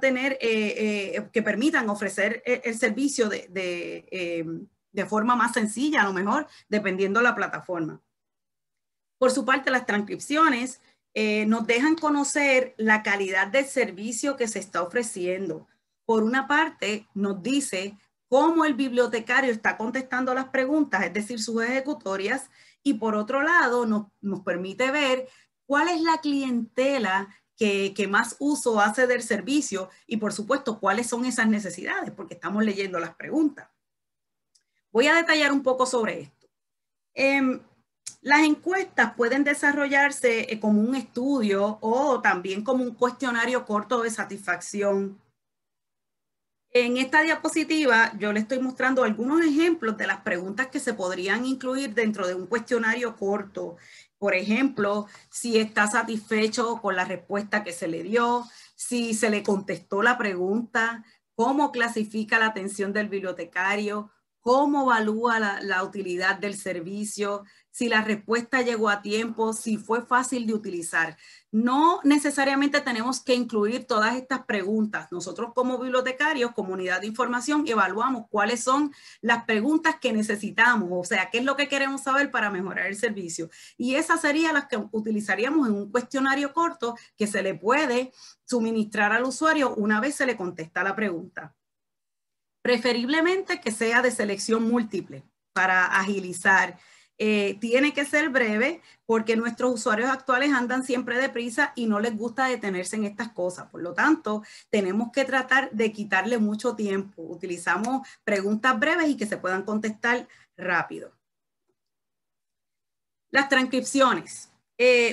ofrecer el servicio de forma más sencilla, a lo mejor, dependiendo de la plataforma. Por su parte, las transcripciones nos dejan conocer la calidad del servicio que se está ofreciendo. Por una parte, nos dice cómo el bibliotecario está contestando las preguntas, es decir, sus ejecutorias, y por otro lado, nos permite ver cuál es la clientela que más uso hace del servicio y, por supuesto, cuáles son esas necesidades, porque estamos leyendo las preguntas. Voy a detallar un poco sobre esto. Las encuestas pueden desarrollarse como un estudio o también como un cuestionario corto de satisfacción. En esta diapositiva yo le estoy mostrando algunos ejemplos de las preguntas que se podrían incluir dentro de un cuestionario corto. Por ejemplo, si está satisfecho con la respuesta que se le dio, si se le contestó la pregunta, cómo clasifica la atención del bibliotecario, cómo evalúa la utilidad del servicio, si la respuesta llegó a tiempo, si fue fácil de utilizar. No necesariamente tenemos que incluir todas estas preguntas. Nosotros como bibliotecarios, como unidad de información, evaluamos cuáles son las preguntas que necesitamos, o sea, qué es lo que queremos saber para mejorar el servicio. Y esas serían las que utilizaríamos en un cuestionario corto que se le puede suministrar al usuario una vez se le contesta la pregunta. Preferiblemente que sea de selección múltiple para agilizar. Tiene que ser breve porque nuestros usuarios actuales andan siempre deprisa y no les gusta detenerse en estas cosas. Por lo tanto, tenemos que tratar de quitarle mucho tiempo. Utilizamos preguntas breves y que se puedan contestar rápido. Las transcripciones.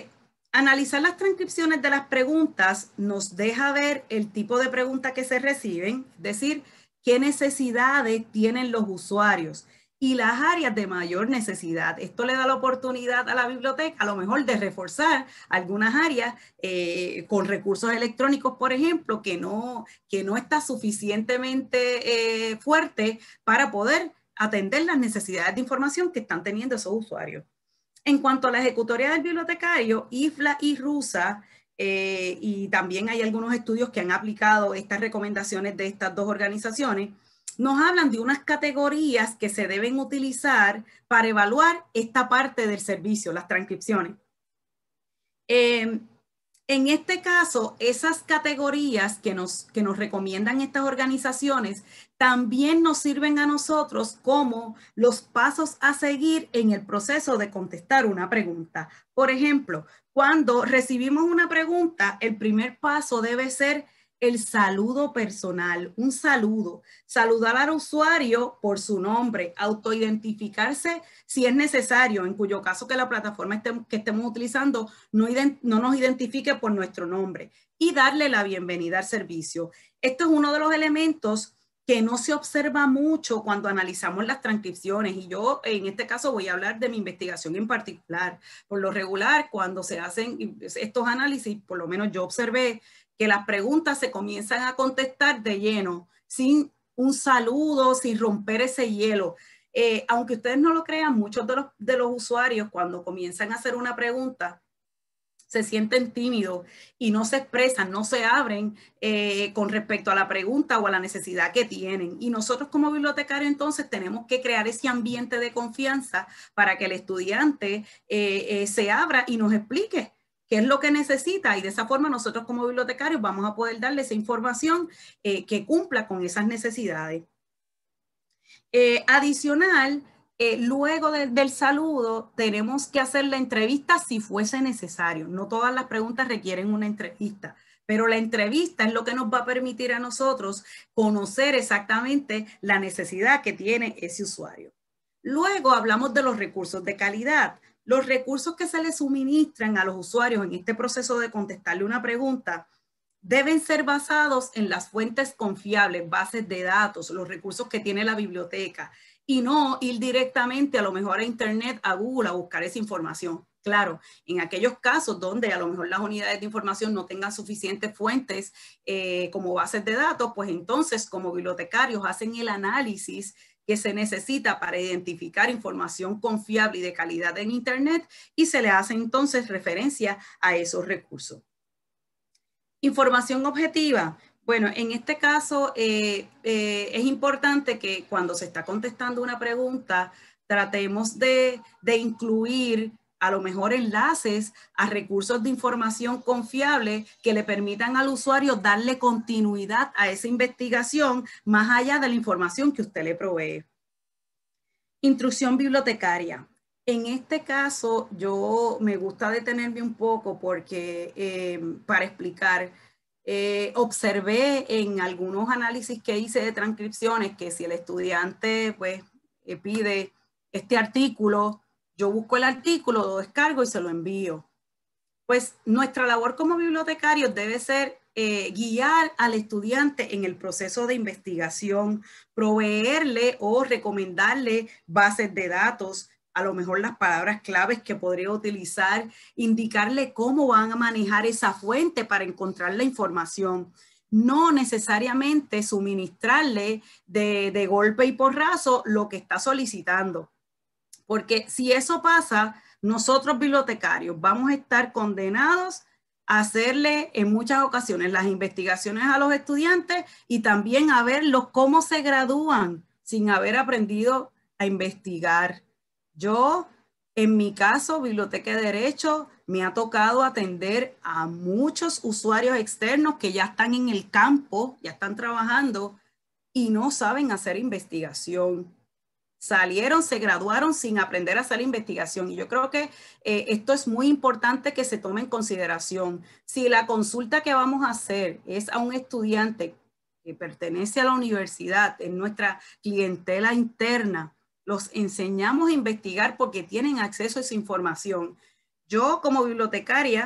Analizar las transcripciones de las preguntas nos deja ver el tipo de preguntas que se reciben, es decir, qué necesidades tienen los usuarios y las áreas de mayor necesidad. Esto le da la oportunidad a la biblioteca, a lo mejor, de reforzar algunas áreas con recursos electrónicos, por ejemplo, que no está suficientemente fuerte para poder atender las necesidades de información que están teniendo esos usuarios. En cuanto a la ejecutoria del bibliotecario, IFLA y RUSA, y también hay algunos estudios que han aplicado estas recomendaciones de estas dos organizaciones, nos hablan de unas categorías que se deben utilizar para evaluar esta parte del servicio, las transcripciones. En este caso, esas categorías que nos recomiendan estas organizaciones también nos sirven a nosotros como los pasos a seguir en el proceso de contestar una pregunta. Por ejemplo, cuando recibimos una pregunta, el primer paso debe ser el saludo personal, un saludo. Saludar al usuario por su nombre, autoidentificarse si es necesario, en cuyo caso que la plataforma que estemos utilizando no nos identifique por nuestro nombre, y darle la bienvenida al servicio. Esto es uno de los elementos que no se observa mucho cuando analizamos las transcripciones, y yo en este caso voy a hablar de mi investigación en particular. Por lo regular, cuando se hacen estos análisis, por lo menos yo observé que las preguntas se comienzan a contestar de lleno, sin un saludo, sin romper ese hielo. Aunque ustedes no lo crean, muchos de los usuarios cuando comienzan a hacer una pregunta se sienten tímidos y no se expresan, no se abren con respecto a la pregunta o a la necesidad que tienen. Y nosotros como bibliotecarios entonces tenemos que crear ese ambiente de confianza para que el estudiante se abra y nos explique qué es lo que necesita, y de esa forma nosotros como bibliotecarios vamos a poder darle esa información que cumpla con esas necesidades. Adicional, luego del saludo tenemos que hacer la entrevista si fuese necesario. No todas las preguntas requieren una entrevista, pero la entrevista es lo que nos va a permitir a nosotros conocer exactamente la necesidad que tiene ese usuario. Luego hablamos de los recursos de calidad. Los recursos que se les suministran a los usuarios en este proceso de contestarle una pregunta deben ser basados en las fuentes confiables, bases de datos, los recursos que tiene la biblioteca, y no ir directamente a lo mejor a Internet, a Google, a buscar esa información. Claro, en aquellos casos donde a lo mejor las unidades de información no tengan suficientes fuentes como bases de datos, pues entonces como bibliotecarios hacen el análisis que se necesita para identificar información confiable y de calidad en Internet, y se le hace entonces referencia a esos recursos. Información objetiva. Bueno, en este caso es importante que cuando se está contestando una pregunta tratemos de incluir a lo mejor enlaces a recursos de información confiable que le permitan al usuario darle continuidad a esa investigación más allá de la información que usted le provee. Instrucción bibliotecaria. En este caso, yo me gusta detenerme un poco porque para explicar, observé en algunos análisis que hice de transcripciones que si el estudiante pues, pide este artículo, yo busco el artículo, lo descargo y se lo envío. Pues nuestra labor como bibliotecarios debe ser guiar al estudiante en el proceso de investigación, proveerle o recomendarle bases de datos, a lo mejor las palabras claves que podría utilizar, indicarle cómo van a manejar esa fuente para encontrar la información. No necesariamente suministrarle de golpe y porrazo lo que está solicitando. Porque si eso pasa, nosotros bibliotecarios vamos a estar condenados a hacerle en muchas ocasiones las investigaciones a los estudiantes y también a verlos cómo se gradúan sin haber aprendido a investigar. Yo, en mi caso, Biblioteca de Derecho, me ha tocado atender a muchos usuarios externos que ya están en el campo, ya están trabajando y no saben hacer investigación. Salieron, se graduaron sin aprender a hacer investigación. Y yo creo que esto es muy importante que se tome en consideración. Si la consulta que vamos a hacer es a un estudiante que pertenece a la universidad, en nuestra clientela interna, los enseñamos a investigar porque tienen acceso a esa información. Yo como bibliotecaria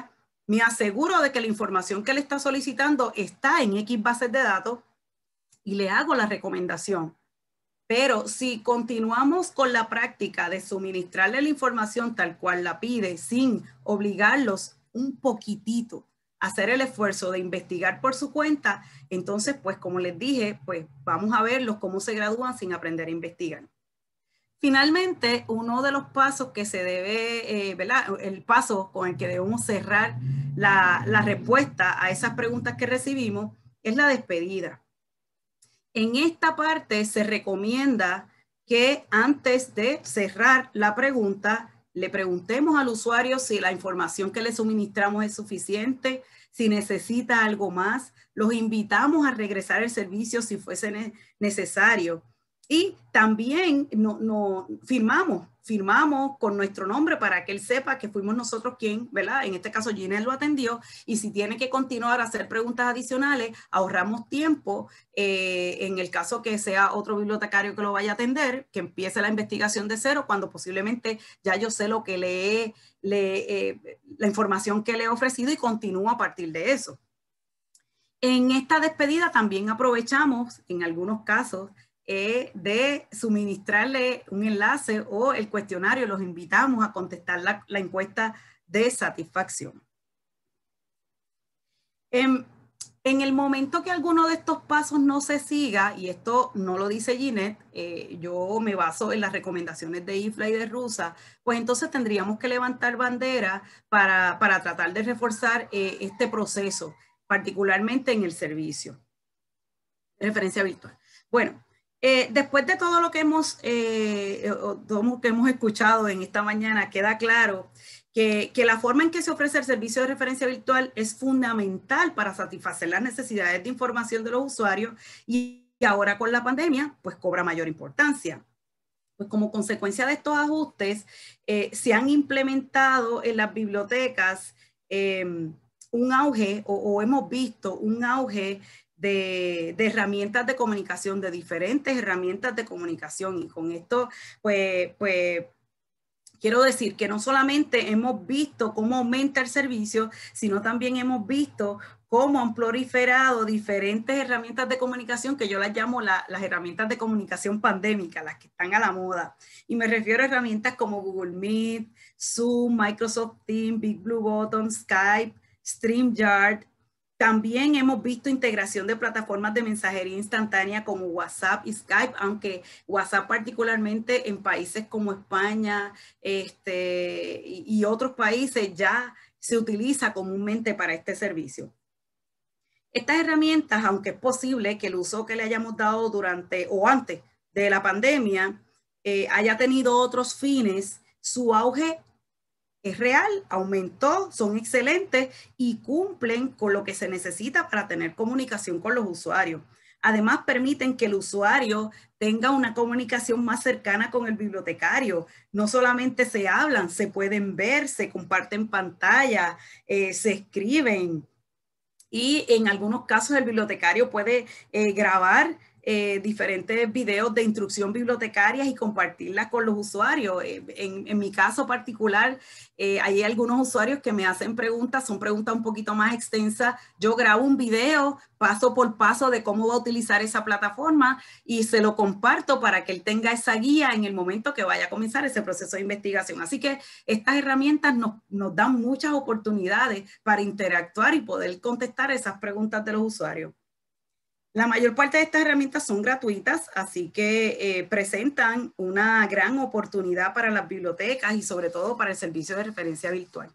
me aseguro de que la información que le está solicitando está en X bases de datos y le hago la recomendación. Pero si continuamos con la práctica de suministrarle la información tal cual la pide, sin obligarlos un poquitito a hacer el esfuerzo de investigar por su cuenta, entonces, pues como les dije, pues vamos a verlos cómo se gradúan sin aprender a investigar. Finalmente, uno de los pasos que se debe, ¿verdad? El paso con el que debemos cerrar la respuesta a esas preguntas que recibimos es la despedida. En esta parte se recomienda que antes de cerrar la pregunta, le preguntemos al usuario si la información que le suministramos es suficiente, si necesita algo más. Los invitamos a regresar al servicio si fuese necesario. Y también firmamos con nuestro nombre para que él sepa que fuimos nosotros quien, ¿verdad? En este caso, Ginette lo atendió, y si tiene que continuar a hacer preguntas adicionales, ahorramos tiempo en el caso que sea otro bibliotecario que lo vaya a atender, que empiece la investigación de cero, cuando posiblemente ya yo sé lo que la información que le he ofrecido y continúo a partir de eso. En esta despedida también aprovechamos, en algunos casos, de suministrarle un enlace o el cuestionario. Los invitamos a contestar la encuesta de satisfacción. En el momento que alguno de estos pasos no se siga, y esto no lo dice Ginette, yo me baso en las recomendaciones de IFLA y de RUSA, pues entonces tendríamos que levantar bandera para tratar de reforzar este proceso, particularmente en el servicio de referencia virtual. Bueno, después de todo lo que hemos escuchado en esta mañana, queda claro que la forma en que se ofrece el servicio de referencia virtual es fundamental para satisfacer las necesidades de información de los usuarios, y ahora con la pandemia, pues cobra mayor importancia. Pues como consecuencia de estos ajustes, se han implementado en las bibliotecas un auge, o hemos visto un auge de herramientas de comunicación, de diferentes herramientas de comunicación. Y con esto, pues quiero decir que no solamente hemos visto cómo aumenta el servicio, sino también hemos visto cómo han proliferado diferentes herramientas de comunicación, que yo las llamo las herramientas de comunicación pandémica, las que están a la moda. Y me refiero a herramientas como Google Meet, Zoom, Microsoft Teams, Big Blue Button, Skype, StreamYard. También hemos visto integración de plataformas de mensajería instantánea como WhatsApp y Skype, aunque WhatsApp particularmente en países como España y otros países ya se utiliza comúnmente para este servicio. Estas herramientas, aunque es posible que el uso que le hayamos dado durante o antes de la pandemia haya tenido otros fines, su auge es real, aumentó, son excelentes y cumplen con lo que se necesita para tener comunicación con los usuarios. Además, permiten que el usuario tenga una comunicación más cercana con el bibliotecario. No solamente se hablan, se pueden ver, se comparten pantalla, se escriben. Y en algunos casos el bibliotecario puede grabar diferentes videos de instrucción bibliotecarias y compartirlas con los usuarios. En mi caso particular, hay algunos usuarios que me hacen preguntas, son preguntas un poquito más extensas. Yo grabo un video paso por paso de cómo va a utilizar esa plataforma y se lo comparto para que él tenga esa guía en el momento que vaya a comenzar ese proceso de investigación. Así que estas herramientas nos dan muchas oportunidades para interactuar y poder contestar esas preguntas de los usuarios. La mayor parte de estas herramientas son gratuitas, así que presentan una gran oportunidad para las bibliotecas y sobre todo para el servicio de referencia virtual.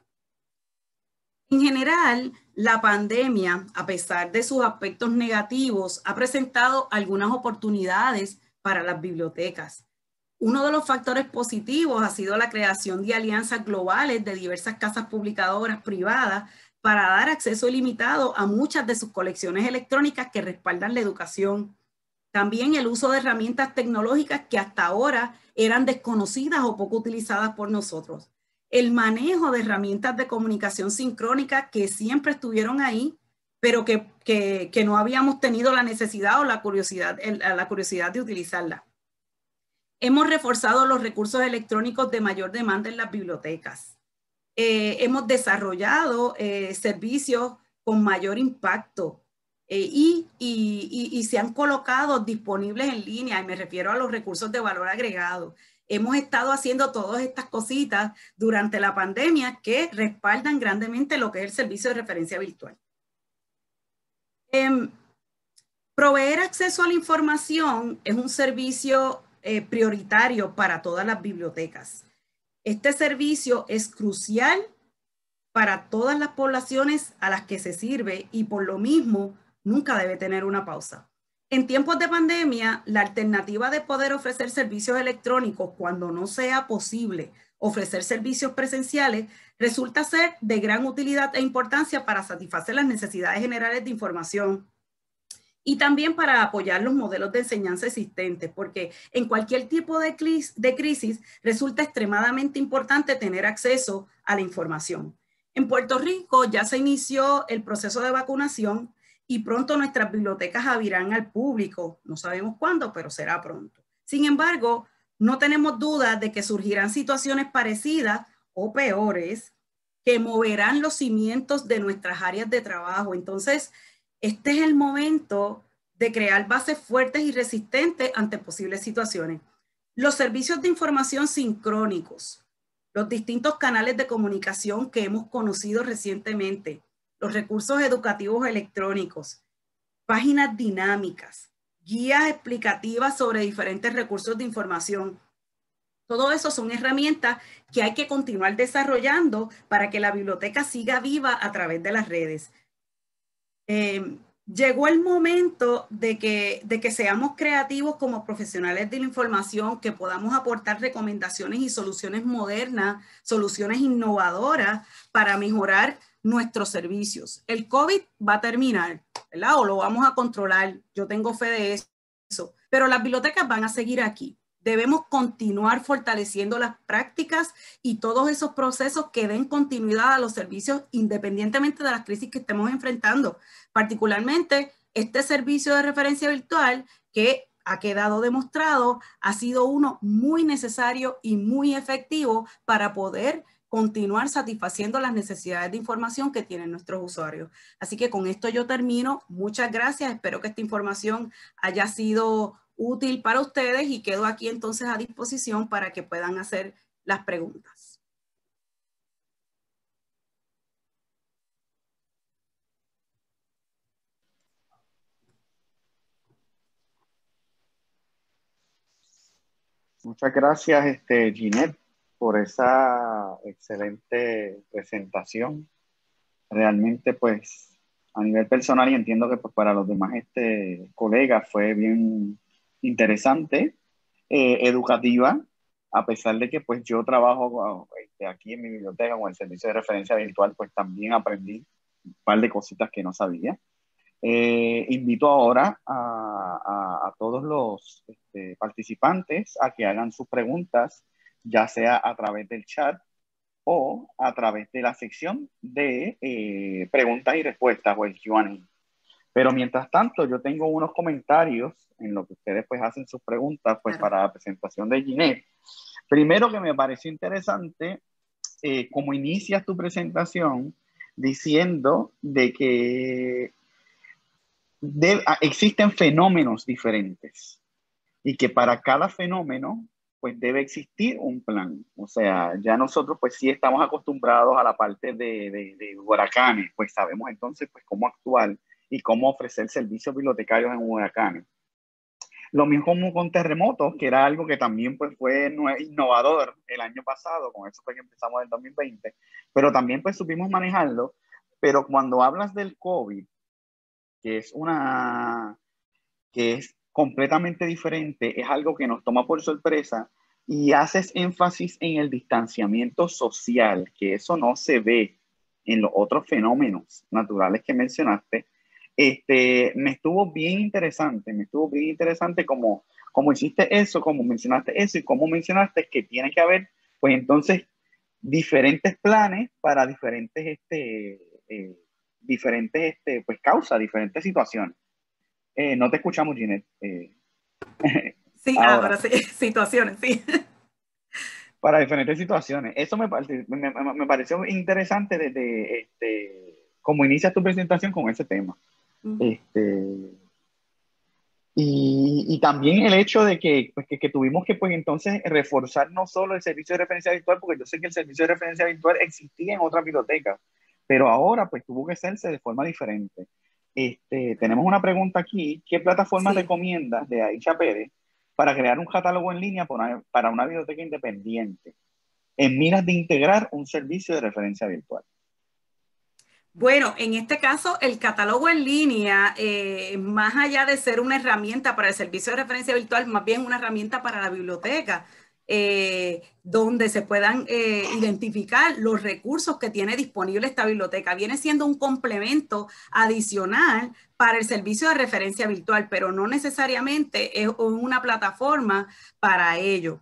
En general, la pandemia, a pesar de sus aspectos negativos, ha presentado algunas oportunidades para las bibliotecas. Uno de los factores positivos ha sido la creación de alianzas globales de diversas casas publicadoras privadas para dar acceso ilimitado a muchas de sus colecciones electrónicas que respaldan la educación. También el uso de herramientas tecnológicas que hasta ahora eran desconocidas o poco utilizadas por nosotros. El manejo de herramientas de comunicación sincrónica que siempre estuvieron ahí, pero que no habíamos tenido la necesidad o la curiosidad de utilizarla. Hemos reforzado los recursos electrónicos de mayor demanda en las bibliotecas. hemos desarrollado servicios con mayor impacto y se han colocado disponibles en línea, y me refiero a los recursos de valor agregado. Hemos estado haciendo todas estas cositas durante la pandemia que respaldan grandemente lo que es el servicio de referencia virtual. Proveer acceso a la información es un servicio prioritario para todas las bibliotecas. Este servicio es crucial para todas las poblaciones a las que se sirve y por lo mismo nunca debe tener una pausa. En tiempos de pandemia, la alternativa de poder ofrecer servicios electrónicos cuando no sea posible ofrecer servicios presenciales resulta ser de gran utilidad e importancia para satisfacer las necesidades generales de información y también para apoyar los modelos de enseñanza existentes, porque en cualquier tipo de crisis resulta extremadamente importante tener acceso a la información. En Puerto Rico ya se inició el proceso de vacunación y pronto nuestras bibliotecas abrirán al público. No sabemos cuándo, pero será pronto. Sin embargo, no tenemos duda de que surgirán situaciones parecidas o peores que moverán los cimientos de nuestras áreas de trabajo. Entonces, este es el momento de crear bases fuertes y resistentes ante posibles situaciones. Los servicios de información sincrónicos, los distintos canales de comunicación que hemos conocido recientemente, los recursos educativos electrónicos, páginas dinámicas, guías explicativas sobre diferentes recursos de información. Todo eso son herramientas que hay que continuar desarrollando para que la biblioteca siga viva a través de las redes. Llegó el momento de que seamos creativos como profesionales de la información, que podamos aportar recomendaciones y soluciones modernas, soluciones innovadoras para mejorar nuestros servicios. El COVID va a terminar, ¿verdad? O lo vamos a controlar. Yo tengo fe de eso. Pero las bibliotecas van a seguir aquí. Debemos continuar fortaleciendo las prácticas y todos esos procesos que den continuidad a los servicios independientemente de las crisis que estemos enfrentando. Particularmente este servicio de referencia virtual que ha quedado demostrado ha sido uno muy necesario y muy efectivo para poder continuar satisfaciendo las necesidades de información que tienen nuestros usuarios. Así que con esto yo termino. Muchas gracias. Espero que esta información haya sido útil para ustedes y quedo aquí entonces a disposición para que puedan hacer las preguntas. Muchas gracias, Ginette, por esa excelente presentación. Realmente, pues, a nivel personal, y entiendo que pues, para los demás colegas fue bien interesante, educativa, a pesar de que pues yo trabajo aquí en mi biblioteca con el servicio de referencia virtual, pues también aprendí un par de cositas que no sabía. Invito ahora a todos los participantes a que hagan sus preguntas, ya sea a través del chat o a través de la sección de preguntas y respuestas o el Q&A. Pero mientras tanto, yo tengo unos comentarios en lo que ustedes pues hacen sus preguntas pues para la presentación de Ginette. Primero, que me pareció interesante cómo inicias tu presentación diciendo de que existen fenómenos diferentes y que para cada fenómeno pues debe existir un plan. O sea, ya nosotros pues sí estamos acostumbrados a la parte de huracanes, pues sabemos entonces pues cómo actuar y cómo ofrecer servicios bibliotecarios en huracanes. Lo mismo con terremotos, que era algo que también pues fue innovador el año pasado, con eso fue que empezamos en el 2020, pero también pues supimos manejarlo. Pero cuando hablas del COVID, que es completamente diferente, es algo que nos toma por sorpresa, y haces énfasis en el distanciamiento social, que eso no se ve en los otros fenómenos naturales que mencionaste. Me estuvo bien interesante cómo hiciste eso, cómo mencionaste eso y cómo mencionaste que tiene que haber, pues entonces, diferentes planes para diferentes pues, causas, diferentes situaciones. No te escuchamos, Ginette. Sí, Ahora sí, situaciones, sí. para diferentes situaciones. Eso me pareció interesante desde cómo inicias tu presentación con ese tema. Y también el hecho de que tuvimos que pues entonces reforzar no solo el servicio de referencia virtual, porque yo sé que el servicio de referencia virtual existía en otras bibliotecas, pero ahora pues tuvo que hacerse de forma diferente. Tenemos una pregunta aquí: ¿qué plataforma recomiendas de Aisha Pérez para crear un catálogo en línea para una biblioteca independiente en miras de integrar un servicio de referencia virtual? Bueno, en este caso, el catálogo en línea, más allá de ser una herramienta para el servicio de referencia virtual, más bien una herramienta para la biblioteca, donde se puedan identificar los recursos que tiene disponible esta biblioteca. Viene siendo un complemento adicional para el servicio de referencia virtual, pero no necesariamente es una plataforma para ello.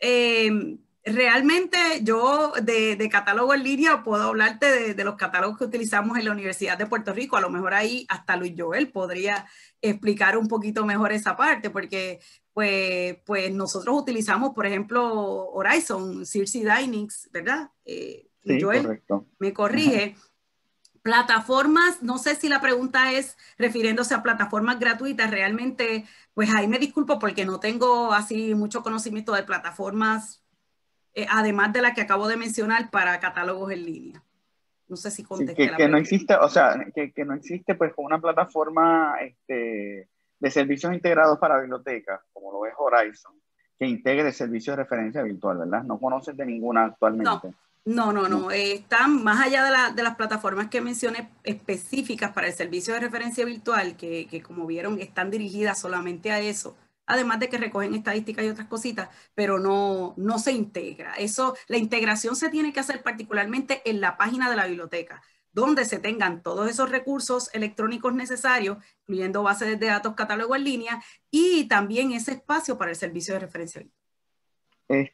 Realmente yo de catálogo en línea puedo hablarte de los catálogos que utilizamos en la Universidad de Puerto Rico. A lo mejor ahí hasta Luis Joel podría explicar un poquito mejor esa parte, porque pues nosotros utilizamos, por ejemplo, Horizon, Circe Dynamics, ¿verdad? Luis Sí, Joel correcto. me corrige. Plataformas, no sé si la pregunta es refiriéndose a plataformas gratuitas. Realmente, pues ahí me disculpo porque no tengo así mucho conocimiento de plataformas además de la que acabo de mencionar para catálogos en línea. No sé si contesté la que no pregunta. existe, o sea, que no existe pues una plataforma de servicios integrados para bibliotecas, como lo es Horizon, que integre servicios de referencia virtual, ¿verdad? No conoces de ninguna actualmente. No. Están más allá de las plataformas que mencioné específicas para el servicio de referencia virtual, que como vieron están dirigidas solamente a eso, además de que recogen estadísticas y otras cositas, pero no se integra. La integración se tiene que hacer particularmente en la página de la biblioteca, donde se tengan todos esos recursos electrónicos necesarios, incluyendo bases de datos, catálogo en línea, y también ese espacio para el servicio de referencia virtual.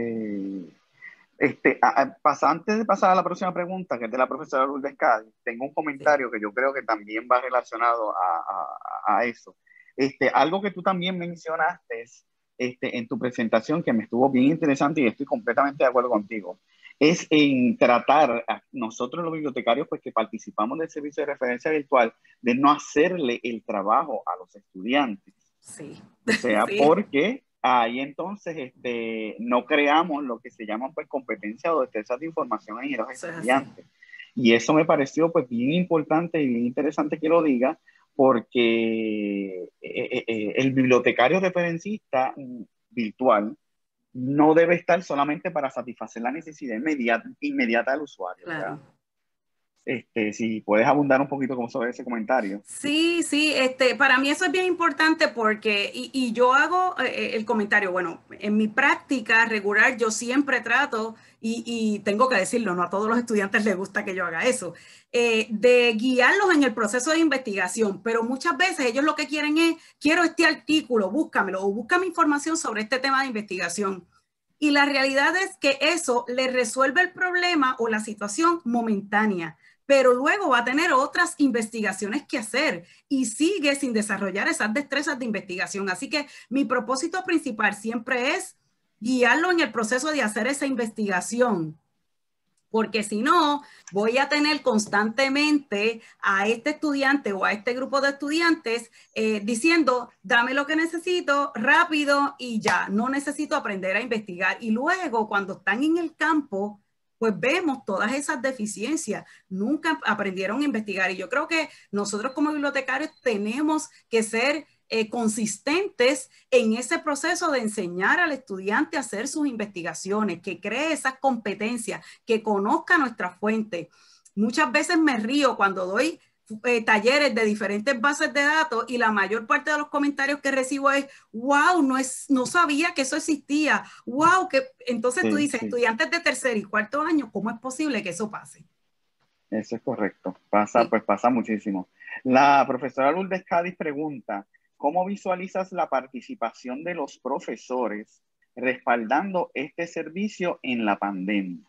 Antes de pasar a la próxima pregunta, que es de la profesora Lourdes Cádiz, tengo un comentario que yo creo que también va relacionado a eso. Algo que tú también mencionaste en tu presentación, que me estuvo bien interesante y estoy completamente de acuerdo contigo, es en tratar a nosotros los bibliotecarios pues que participamos del servicio de referencia virtual, de no hacerle el trabajo a los estudiantes. Sí. O sea, sí. porque ahí entonces no creamos lo que se llama pues competencia o destrezas de información en los estudiantes. Y eso me pareció pues bien importante y bien interesante que lo diga, porque el bibliotecario referencista virtual no debe estar solamente para satisfacer la necesidad inmediata del usuario. Claro. Si puedes abundar un poquito sobre ese comentario. Sí, para mí eso es bien importante porque, y yo hago el comentario, bueno, en mi práctica regular yo siempre trato, y tengo que decirlo, no a todos los estudiantes les gusta que yo haga eso, de guiarlos en el proceso de investigación, pero muchas veces ellos lo que quieren es, quiero este artículo, búscamelo, o búscame información sobre este tema de investigación. Y la realidad es que eso le resuelve el problema o la situación momentánea, pero luego va a tener otras investigaciones que hacer y sigue sin desarrollar esas destrezas de investigación. Así que mi propósito principal siempre es guiarlo en el proceso de hacer esa investigación, porque si no, voy a tener constantemente a este estudiante o a este grupo de estudiantes diciendo, dame lo que necesito rápido y ya, no necesito aprender a investigar. Y luego, cuando están en el campo, pues vemos todas esas deficiencias. Nunca aprendieron a investigar. Y yo creo que nosotros como bibliotecarios tenemos que ser consistentes en ese proceso de enseñar al estudiante a hacer sus investigaciones, que cree esas competencias, que conozca nuestra fuente. Muchas veces me río cuando doy talleres de diferentes bases de datos y la mayor parte de los comentarios que recibo es, wow, no sabía que eso existía, wow, que entonces tú dices, estudiantes de tercer y cuarto año, ¿cómo es posible que eso pase? Eso es correcto, pasa muchísimo. La profesora Lourdes Cádiz pregunta, ¿cómo visualizas la participación de los profesores respaldando este servicio en la pandemia?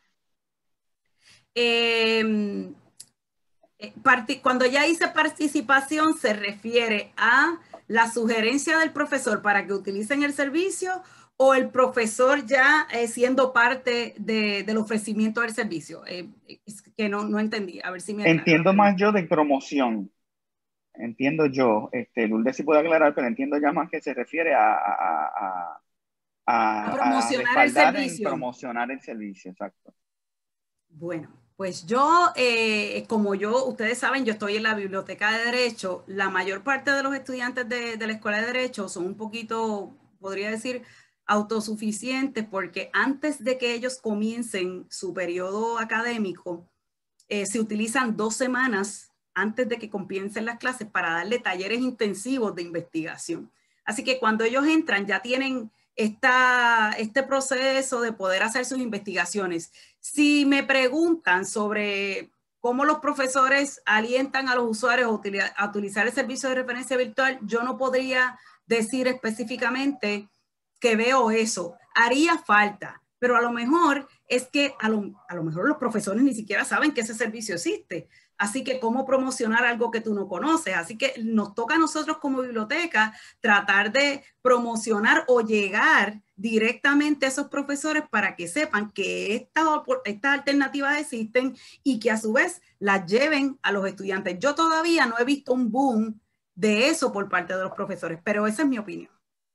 Cuando ya hice participación, ¿se refiere a la sugerencia del profesor para que utilicen el servicio o el profesor ya siendo parte del ofrecimiento del servicio? Es que no entendí, a ver si me aclaro. Entiendo más yo de promoción. Entiendo yo, Lourdes sí puede aclarar, pero entiendo ya más que se refiere a promocionar el servicio. En promocionar el servicio, exacto. Bueno, pues yo, ustedes saben, yo estoy en la Biblioteca de Derecho. La mayor parte de los estudiantes de la Escuela de Derecho son un poquito, podría decir, autosuficientes, porque antes de que ellos comiencen su periodo académico, se utilizan 2 semanas antes de que comiencen las clases para darle talleres intensivos de investigación. Así que cuando ellos entran ya tienen este proceso de poder hacer sus investigaciones. Si me preguntan sobre cómo los profesores alientan a los usuarios a utilizar el servicio de referencia virtual, yo no podría decir específicamente que veo eso. Haría falta, pero a lo mejor es que a lo mejor los profesores ni siquiera saben que ese servicio existe. Así que, ¿cómo promocionar algo que tú no conoces? Así que nos toca a nosotros como biblioteca tratar de promocionar o llegar directamente a esos profesores para que sepan que estas alternativas existen y que a su vez las lleven a los estudiantes. Yo todavía no he visto un boom de eso por parte de los profesores, pero esa es mi opinión.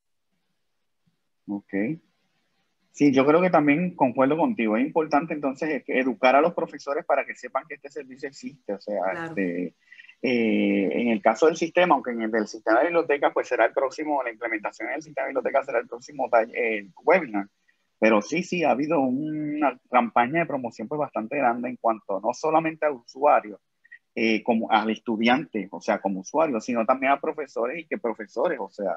Ok. Sí, yo creo que también concuerdo contigo. Es importante entonces educar a los profesores para que sepan que este servicio existe. O sea, claro. En el caso del sistema, aunque en el del sistema de biblioteca, pues será el próximo, la implementación en el sistema de biblioteca será el próximo webinar. Pero sí, ha habido una campaña de promoción pues bastante grande en cuanto no solamente al usuario, como al estudiante, o sea, como usuario, sino también a profesores y que profesores, o sea,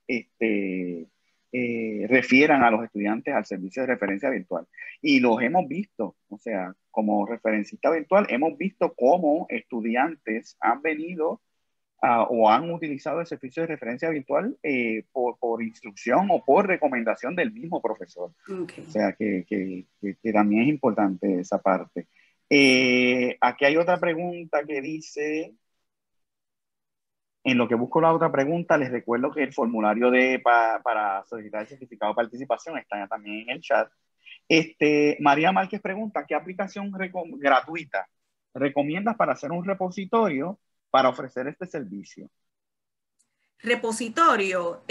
refieran a los estudiantes al servicio de referencia virtual. Y los hemos visto, o sea, como referencista virtual, hemos visto cómo estudiantes han venido o han utilizado el servicio de referencia virtual por instrucción o por recomendación del mismo profesor. Okay. O sea, que también es importante esa parte. Aquí hay otra pregunta que dice... En lo que busco la otra pregunta, les recuerdo que el formulario para solicitar el certificado de participación está también en el chat. María Márquez pregunta, ¿qué aplicación gratuita recomiendas para hacer un repositorio para ofrecer este servicio? Repositorio.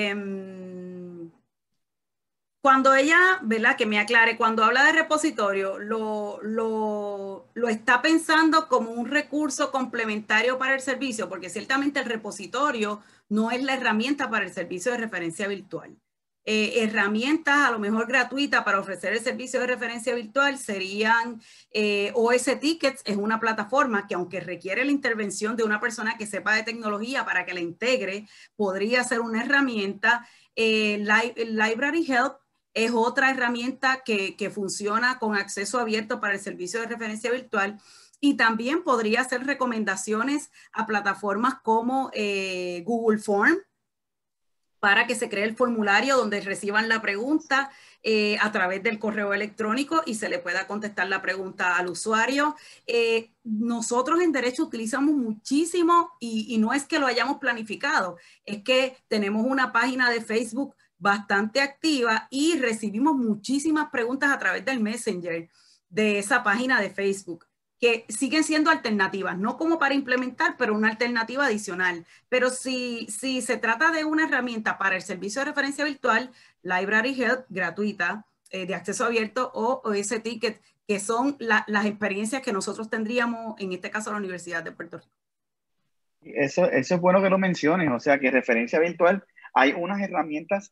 Cuando ella, ¿verdad? Que me aclare, cuando habla de repositorio, lo está pensando como un recurso complementario para el servicio, porque ciertamente el repositorio no es la herramienta para el servicio de referencia virtual. Herramientas a lo mejor gratuitas para ofrecer el servicio de referencia virtual serían OS Tickets, es una plataforma que aunque requiere la intervención de una persona que sepa de tecnología para que la integre, podría ser una herramienta. Library Help es otra herramienta que funciona con acceso abierto para el servicio de referencia virtual y también podría hacer recomendaciones a plataformas como Google Form para que se cree el formulario donde reciban la pregunta a través del correo electrónico y se le pueda contestar la pregunta al usuario. Nosotros en Derecho utilizamos muchísimo y no es que lo hayamos planificado, es que tenemos una página de Facebook bastante activa y recibimos muchísimas preguntas a través del Messenger de esa página de Facebook, que siguen siendo alternativas, no como para implementar, pero una alternativa adicional. Pero si se trata de una herramienta para el servicio de referencia virtual, Library Help gratuita, de acceso abierto, o OS Ticket, que son las experiencias que nosotros tendríamos, en este caso, la Universidad de Puerto Rico. Eso es bueno que lo menciones, o sea, que referencia virtual, hay unas herramientas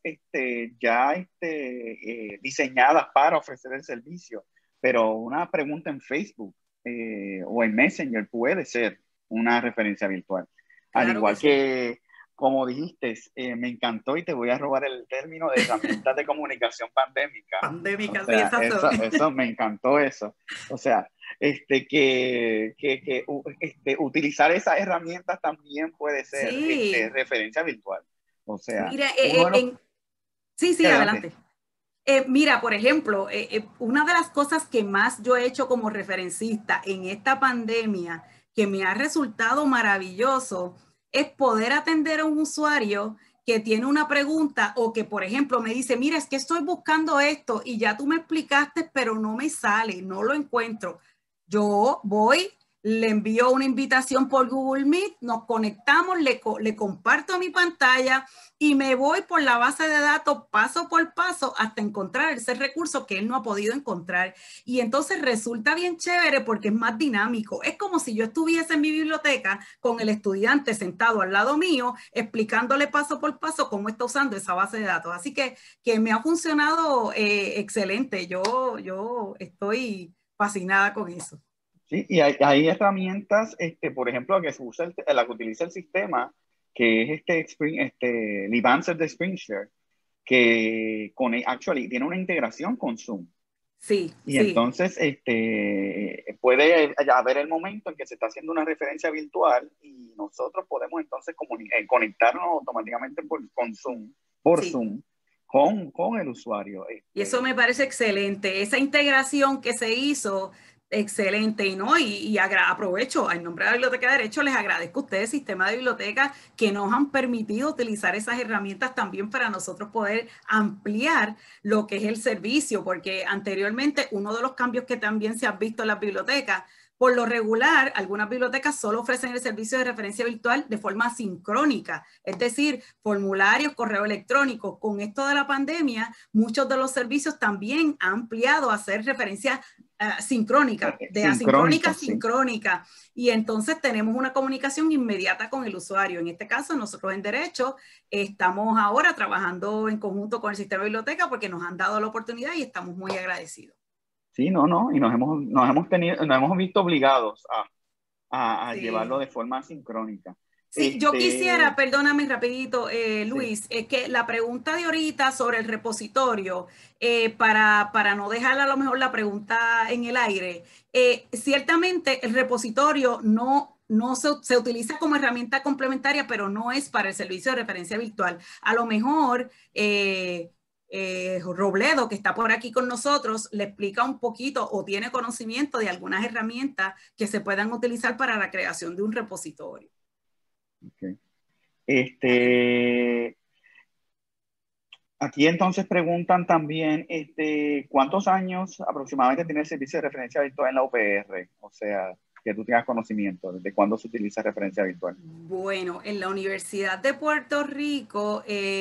diseñadas para ofrecer el servicio, pero una pregunta en Facebook o en Messenger puede ser una referencia virtual. Claro, al igual que sí. Como dijiste, me encantó y te voy a robar el término de herramientas de comunicación pandémica. Pandémica, o sea, sí, eso me encantó eso. O sea, utilizar esas herramientas también puede ser sí. Referencia virtual. O sea, mira, sí, adelante. Mira, por ejemplo, una de las cosas que más yo he hecho como referencista en esta pandemia, que me ha resultado maravilloso, es poder atender a un usuario que tiene una pregunta o que, por ejemplo, me dice, mira, es que estoy buscando esto y ya tú me explicaste, pero no me sale, no lo encuentro. Yo voy, le envío una invitación por Google Meet, nos conectamos, le comparto mi pantalla y me voy por la base de datos paso por paso hasta encontrar ese recurso que él no ha podido encontrar. Y entonces resulta bien chévere porque es más dinámico. Es como si yo estuviese en mi biblioteca con el estudiante sentado al lado mío, explicándole paso por paso cómo está usando esa base de datos. Así que me ha funcionado excelente. Yo estoy fascinada con eso. Sí, y hay herramientas, por ejemplo, que se usa la que utiliza el sistema, que es Levancer de SpringShare, que actually tiene una integración con Zoom. Sí, y sí. Entonces puede haber el momento en que se está haciendo una referencia virtual y nosotros podemos entonces conectarnos automáticamente con Zoom, sí. Zoom, con el usuario. Y eso me parece excelente. Esa integración que se hizo, excelente. Y aprovecho, en nombre de la Biblioteca de Derecho, les agradezco a ustedes, Sistema de Bibliotecas, que nos han permitido utilizar esas herramientas también para nosotros poder ampliar lo que es el servicio, porque anteriormente uno de los cambios que también se han visto en las bibliotecas, por lo regular, algunas bibliotecas solo ofrecen el servicio de referencia virtual de forma sincrónica, es decir, formularios, correo electrónico. Con esto de la pandemia, muchos de los servicios también han ampliado a hacer referencia sincrónica, de asincrónica a sincrónica. Y entonces tenemos una comunicación inmediata con el usuario. En este caso, nosotros en Derecho estamos ahora trabajando en conjunto con el Sistema de Biblioteca porque nos han dado la oportunidad y estamos muy agradecidos. Sí, no, y nos hemos visto obligados a sí. llevarlo de forma sincrónica. Sí, yo quisiera, perdóname rapidito, Luis, sí. Es que la pregunta de ahorita sobre el repositorio, para no dejar a lo mejor la pregunta en el aire, ciertamente el repositorio no se utiliza como herramienta complementaria, pero no es para el servicio de referencia virtual. A lo mejor Robledo, que está por aquí con nosotros, le explica un poquito o tiene conocimiento de algunas herramientas que se puedan utilizar para la creación de un repositorio. Okay. Aquí entonces preguntan también ¿cuántos años aproximadamente tiene el servicio de referencia virtual en la UPR? O sea, que tú tengas conocimiento de cuándo se utiliza referencia virtual. Bueno, en la Universidad de Puerto Rico,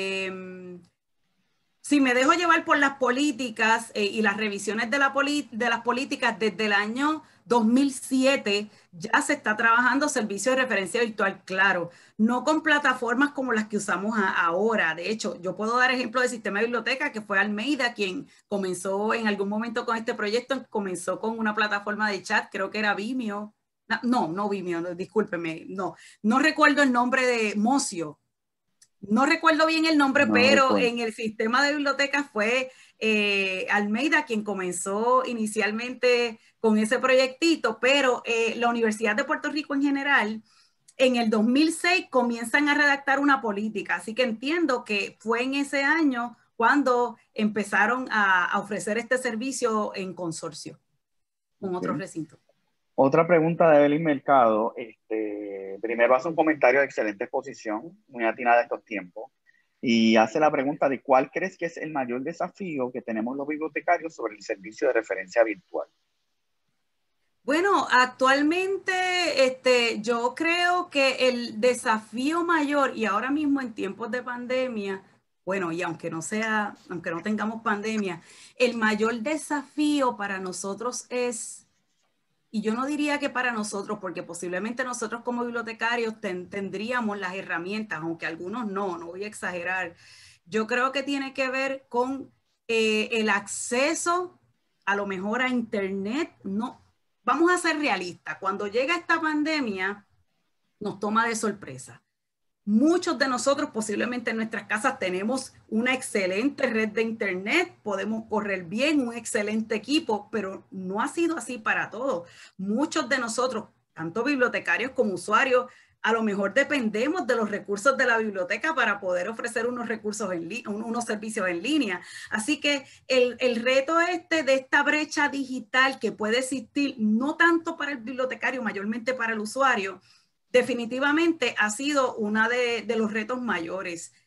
si me dejo llevar por las políticas y las revisiones de las políticas desde el año 2007, ya se está trabajando servicio de referencia virtual, claro, no con plataformas como las que usamos ahora. De hecho, yo puedo dar ejemplo del Sistema de Biblioteca, que fue Almeida quien comenzó en algún momento con este proyecto, comenzó con una plataforma de chat, creo que era Vimeo. No Vimeo, discúlpeme, no recuerdo el nombre de Mocio. No recuerdo bien el nombre, pero en el Sistema de Bibliotecas fue Almeida quien comenzó inicialmente con ese proyectito, pero la Universidad de Puerto Rico en general, en el 2006 comienzan a redactar una política, así que entiendo que fue en ese año cuando empezaron a ofrecer este servicio en consorcio con otros recintos. Otra pregunta de Evelyn Mercado. Primero hace un comentario de excelente exposición, muy atinada a estos tiempos, y hace la pregunta de ¿cuál crees que es el mayor desafío que tenemos los bibliotecarios sobre el servicio de referencia virtual? Bueno, actualmente yo creo que el desafío mayor, y ahora mismo en tiempos de pandemia, bueno, y aunque no tengamos pandemia, el mayor desafío para nosotros es, y yo no diría que para nosotros, porque posiblemente nosotros como bibliotecarios tendríamos las herramientas, aunque algunos no voy a exagerar. Yo creo que tiene que ver con el acceso a lo mejor a internet. No, vamos a ser realistas. Cuando llega esta pandemia, nos toma de sorpresa. Muchos de nosotros posiblemente en nuestras casas tenemos una excelente red de internet, podemos correr bien, un excelente equipo, pero no ha sido así para todos. Muchos de nosotros, tanto bibliotecarios como usuarios, a lo mejor dependemos de los recursos de la biblioteca para poder ofrecer unos servicios en línea. Así que el reto de esta brecha digital que puede existir, no tanto para el bibliotecario, mayormente para el usuario, definitivamente ha sido uno de los retos mayores.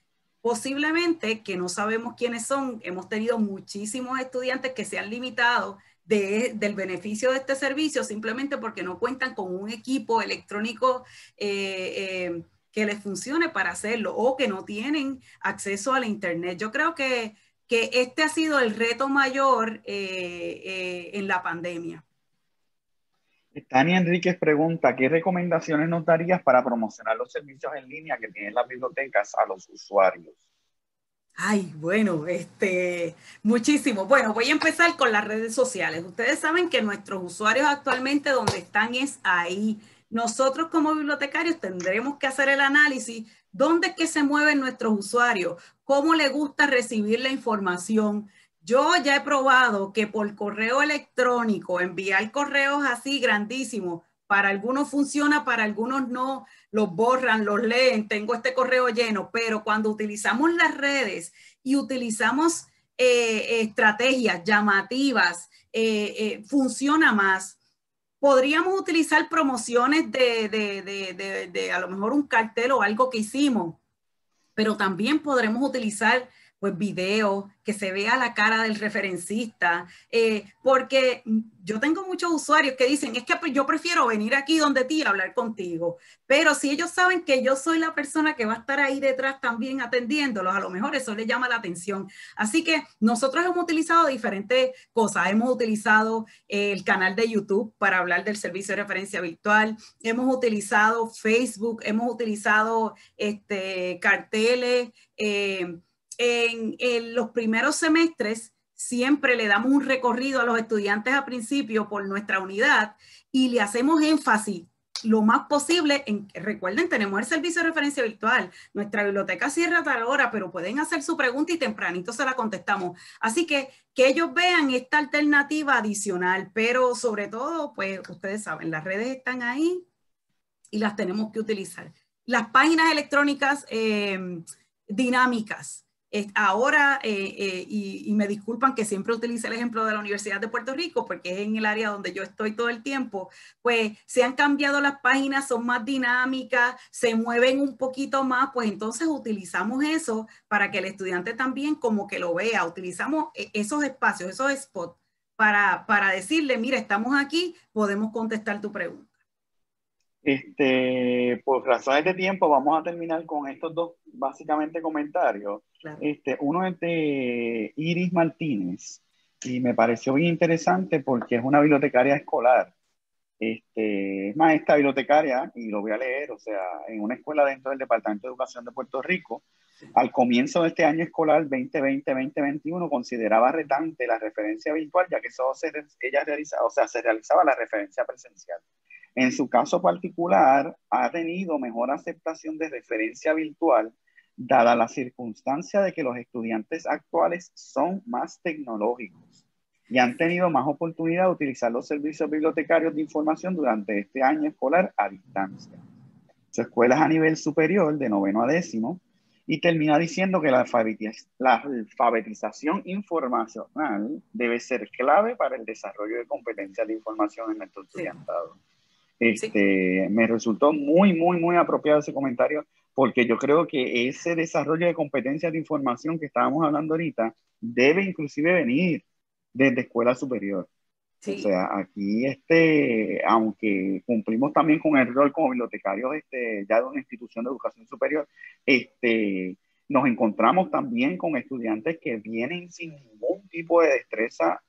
posiblemente, que no sabemos quiénes son, hemos tenido muchísimos estudiantes que se han limitado del beneficio de este servicio simplemente porque no cuentan con un equipo electrónico que les funcione para hacerlo o que no tienen acceso a la internet. Yo creo que este ha sido el reto mayor en la pandemia. Tania Enríquez pregunta, ¿qué recomendaciones nos darías para promocionar los servicios en línea que tienen las bibliotecas a los usuarios? Ay, bueno, muchísimo. Bueno, voy a empezar con las redes sociales. Ustedes saben que nuestros usuarios actualmente donde están es ahí. Nosotros como bibliotecarios tendremos que hacer el análisis. ¿Dónde es que se mueven nuestros usuarios? ¿Cómo les gusta recibir la información? Yo ya he probado que por correo electrónico, enviar correos así grandísimos, para algunos funciona, para algunos no, los borran, los leen, tengo este correo lleno, pero cuando utilizamos las redes y utilizamos estrategias llamativas, funciona más. Podríamos utilizar promociones de a lo mejor un cartel o algo que hicimos, pero también podremos utilizar pues videos, que se vea la cara del referencista, porque yo tengo muchos usuarios que dicen, es que yo prefiero venir aquí donde ti a hablar contigo, pero si ellos saben que yo soy la persona que va a estar ahí detrás también atendiéndolos, a lo mejor eso les llama la atención. Así que nosotros hemos utilizado diferentes cosas, hemos utilizado el canal de YouTube para hablar del servicio de referencia virtual, hemos utilizado Facebook, hemos utilizado carteles, en los primeros semestres siempre le damos un recorrido a los estudiantes a principio por nuestra unidad y le hacemos énfasis lo más posible en, recuerden, tenemos el servicio de referencia virtual, nuestra biblioteca cierra a tal hora, pero pueden hacer su pregunta y tempranito se la contestamos. Así que ellos vean esta alternativa adicional, pero sobre todo, pues ustedes saben, las redes están ahí y las tenemos que utilizar. Las páginas electrónicas dinámicas. Ahora, y me disculpan que siempre utilice el ejemplo de la Universidad de Puerto Rico, porque es en el área donde yo estoy todo el tiempo, pues se han cambiado las páginas, son más dinámicas, se mueven un poquito más, pues entonces utilizamos eso para que el estudiante también como que lo vea, utilizamos esos espacios, esos spots, para decirle, mira, estamos aquí, podemos contestar tu pregunta. Por razones de tiempo vamos a terminar con estos dos básicamente comentarios. Claro. Uno es de Iris Martínez y me pareció bien interesante porque es una bibliotecaria escolar. Es maestra bibliotecaria y lo voy a leer, o sea, en una escuela dentro del Departamento de Educación de Puerto Rico. Al comienzo de este año escolar 2020-2021 consideraba retante la referencia virtual, ya que solo se realizaba la referencia presencial. En su caso particular, ha tenido mejor aceptación de referencia virtual, dada la circunstancia de que los estudiantes actuales son más tecnológicos y han tenido más oportunidad de utilizar los servicios bibliotecarios de información durante este año escolar a distancia. Su escuela es a nivel superior, de 9º a 10º, y termina diciendo que la alfabetización informacional debe ser clave para el desarrollo de competencias de información en nuestro estudiantado. Me resultó muy apropiado ese comentario, porque yo creo que ese desarrollo de competencias de información que estábamos hablando ahorita debe inclusive venir desde escuela superior. Sí. O sea, aquí aunque cumplimos también con el rol como bibliotecarios ya de una institución de educación superior, nos encontramos también con estudiantes que vienen sin ningún tipo de destreza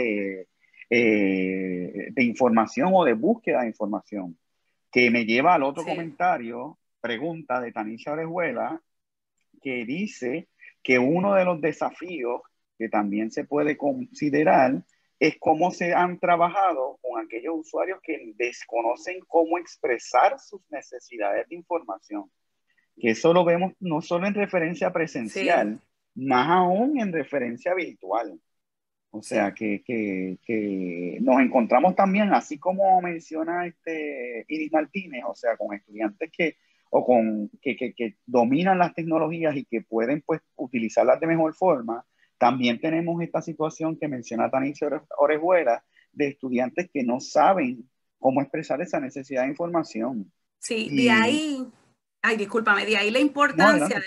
de información o de búsqueda de información, que me lleva al otro comentario, pregunta de Tanisha Orejuela, que dice que uno de los desafíos que también se puede considerar es cómo se han trabajado con aquellos usuarios que desconocen cómo expresar sus necesidades de información. Que eso lo vemos no solo en referencia presencial, más aún en referencia virtual. O sea, que nos encontramos también, así como menciona Iris Martínez, o sea, con estudiantes que dominan las tecnologías y que pueden pues utilizarlas de mejor forma. También tenemos esta situación que menciona Tanisha Orejuela, de estudiantes que no saben cómo expresar esa necesidad de información. Sí, de ahí, ay, discúlpame, de ahí la importancia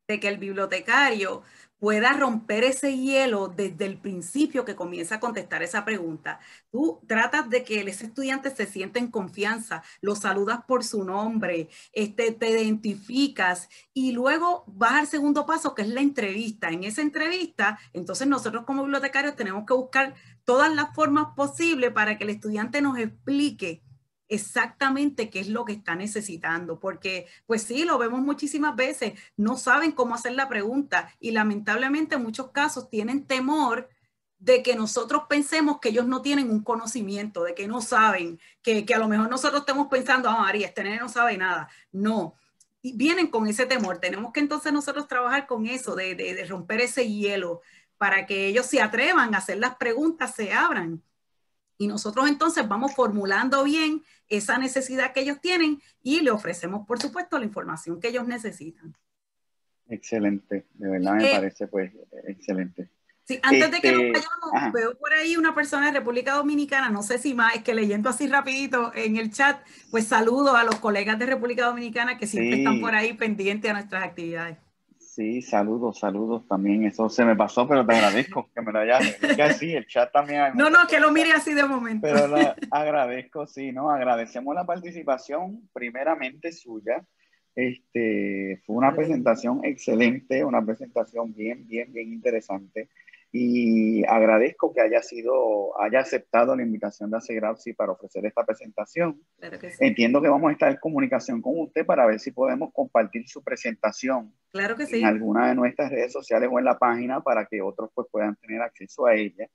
de que el bibliotecario pueda romper ese hielo desde el principio que comienza a contestar esa pregunta. Tú tratas de que ese estudiante se sienta en confianza, lo saludas por su nombre, te identificas y luego vas al segundo paso, que es la entrevista. En esa entrevista, entonces nosotros como bibliotecarios tenemos que buscar todas las formas posibles para que el estudiante nos explique exactamente qué es lo que está necesitando, porque pues sí, lo vemos muchísimas veces, no saben cómo hacer la pregunta y lamentablemente en muchos casos tienen temor de que nosotros pensemos que ellos no tienen un conocimiento, de que no saben, que a lo mejor nosotros estemos pensando, ah, María, este nene no sabe nada. No, y vienen con ese temor. Tenemos que entonces nosotros trabajar con eso, de romper ese hielo, para que ellos se atrevan a hacer las preguntas, se abran. Y nosotros entonces vamos formulando bien esa necesidad que ellos tienen y le ofrecemos, por supuesto, la información que ellos necesitan. Excelente, de verdad me parece pues excelente. Sí, antes de que nos vayamos, veo por ahí una persona de República Dominicana, no sé si más, es que leyendo así rapidito en el chat, pues saludo a los colegas de República Dominicana que siempre están por ahí pendientes a nuestras actividades. Sí, saludos también, eso se me pasó, pero te agradezco que me lo hayas, que sí, el chat también. No, que lo mire así de momento. Pero agradezco, sí, ¿no? Agradecemos la participación primeramente suya. Fue una presentación excelente, una presentación bien interesante. Y agradezco que haya aceptado la invitación de ACEGRAPSI para ofrecer esta presentación. Claro que sí. Entiendo que vamos a estar en comunicación con usted para ver si podemos compartir su presentación. Claro que sí. En alguna de nuestras redes sociales o en la página para que otros pues puedan tener acceso a ella.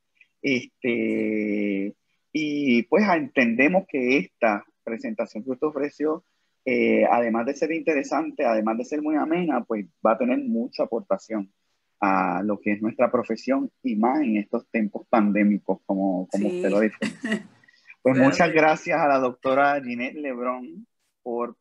Y pues entendemos que esta presentación que usted ofreció, además de ser interesante, además de ser muy amena, pues va a tener mucha aportación a lo que es nuestra profesión y más en estos tiempos pandémicos, como usted lo dijo. Pues muchas gracias a la doctora Ginette Lebrón por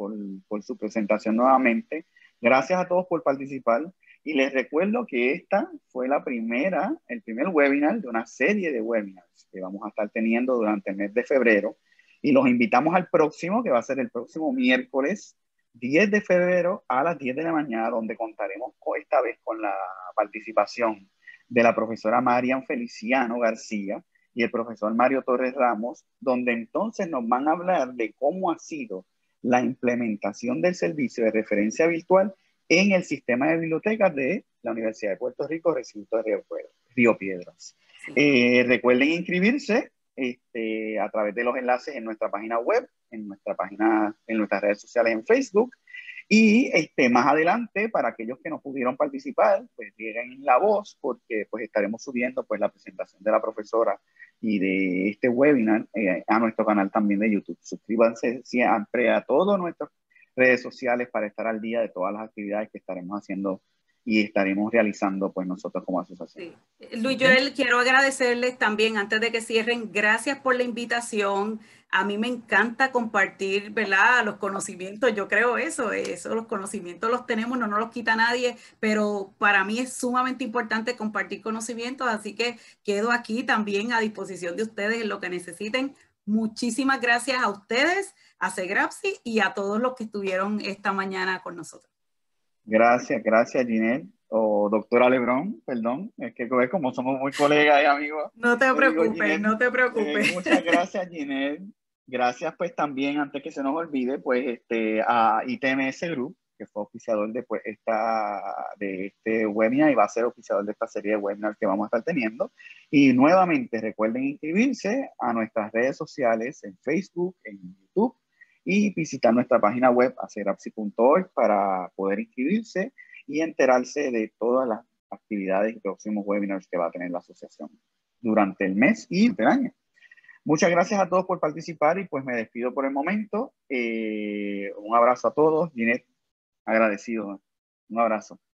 su presentación nuevamente. Gracias a todos por participar. Y les recuerdo que esta fue el primer webinar de una serie de webinars que vamos a estar teniendo durante el mes de febrero. Y los invitamos al próximo, que va a ser el próximo miércoles 10 de febrero a las 10 de la mañana, donde contaremos esta vez con la participación de la profesora Marian Feliciano García y el profesor Mario Torres Ramos, donde entonces nos van a hablar de cómo ha sido la implementación del servicio de referencia virtual en el sistema de bibliotecas de la Universidad de Puerto Rico, recinto de Río Piedras. Sí. Recuerden inscribirse a través de los enlaces en nuestra página web, en nuestras redes sociales en Facebook. Y más adelante, para aquellos que no pudieron participar, pues lleguen la voz, porque pues estaremos subiendo pues la presentación de la profesora y de este webinar a nuestro canal también de YouTube. Suscríbanse siempre a todas nuestras redes sociales para estar al día de todas las actividades que estaremos haciendo y estaremos realizando pues nosotros como asociación. Sí. Luis Joel, quiero agradecerles también antes de que cierren, gracias por la invitación. A mí me encanta compartir, ¿verdad?, los conocimientos. Yo creo eso, los conocimientos los tenemos, no nos los quita nadie, pero para mí es sumamente importante compartir conocimientos, así que quedo aquí también a disposición de ustedes en lo que necesiten. Muchísimas gracias a ustedes, a ACEGRAPSI y a todos los que estuvieron esta mañana con nosotros. Gracias, Ginette, o doctora Lebrón, perdón, es que como somos muy colegas y amigos. No te preocupes, no te preocupes. Muchas gracias, Ginette. Gracias, pues también, antes que se nos olvide, pues a ITMS Group, que fue oficiador de este webinar y va a ser oficiador de esta serie de webinars que vamos a estar teniendo. Y nuevamente, recuerden inscribirse a nuestras redes sociales en Facebook, en YouTube, y visitar nuestra página web acegrapsi.org para poder inscribirse y enterarse de todas las actividades y próximos webinars que va a tener la asociación durante el mes y durante el año. Muchas gracias a todos por participar y pues me despido por el momento. Un abrazo a todos. Ginette, agradecido. Un abrazo.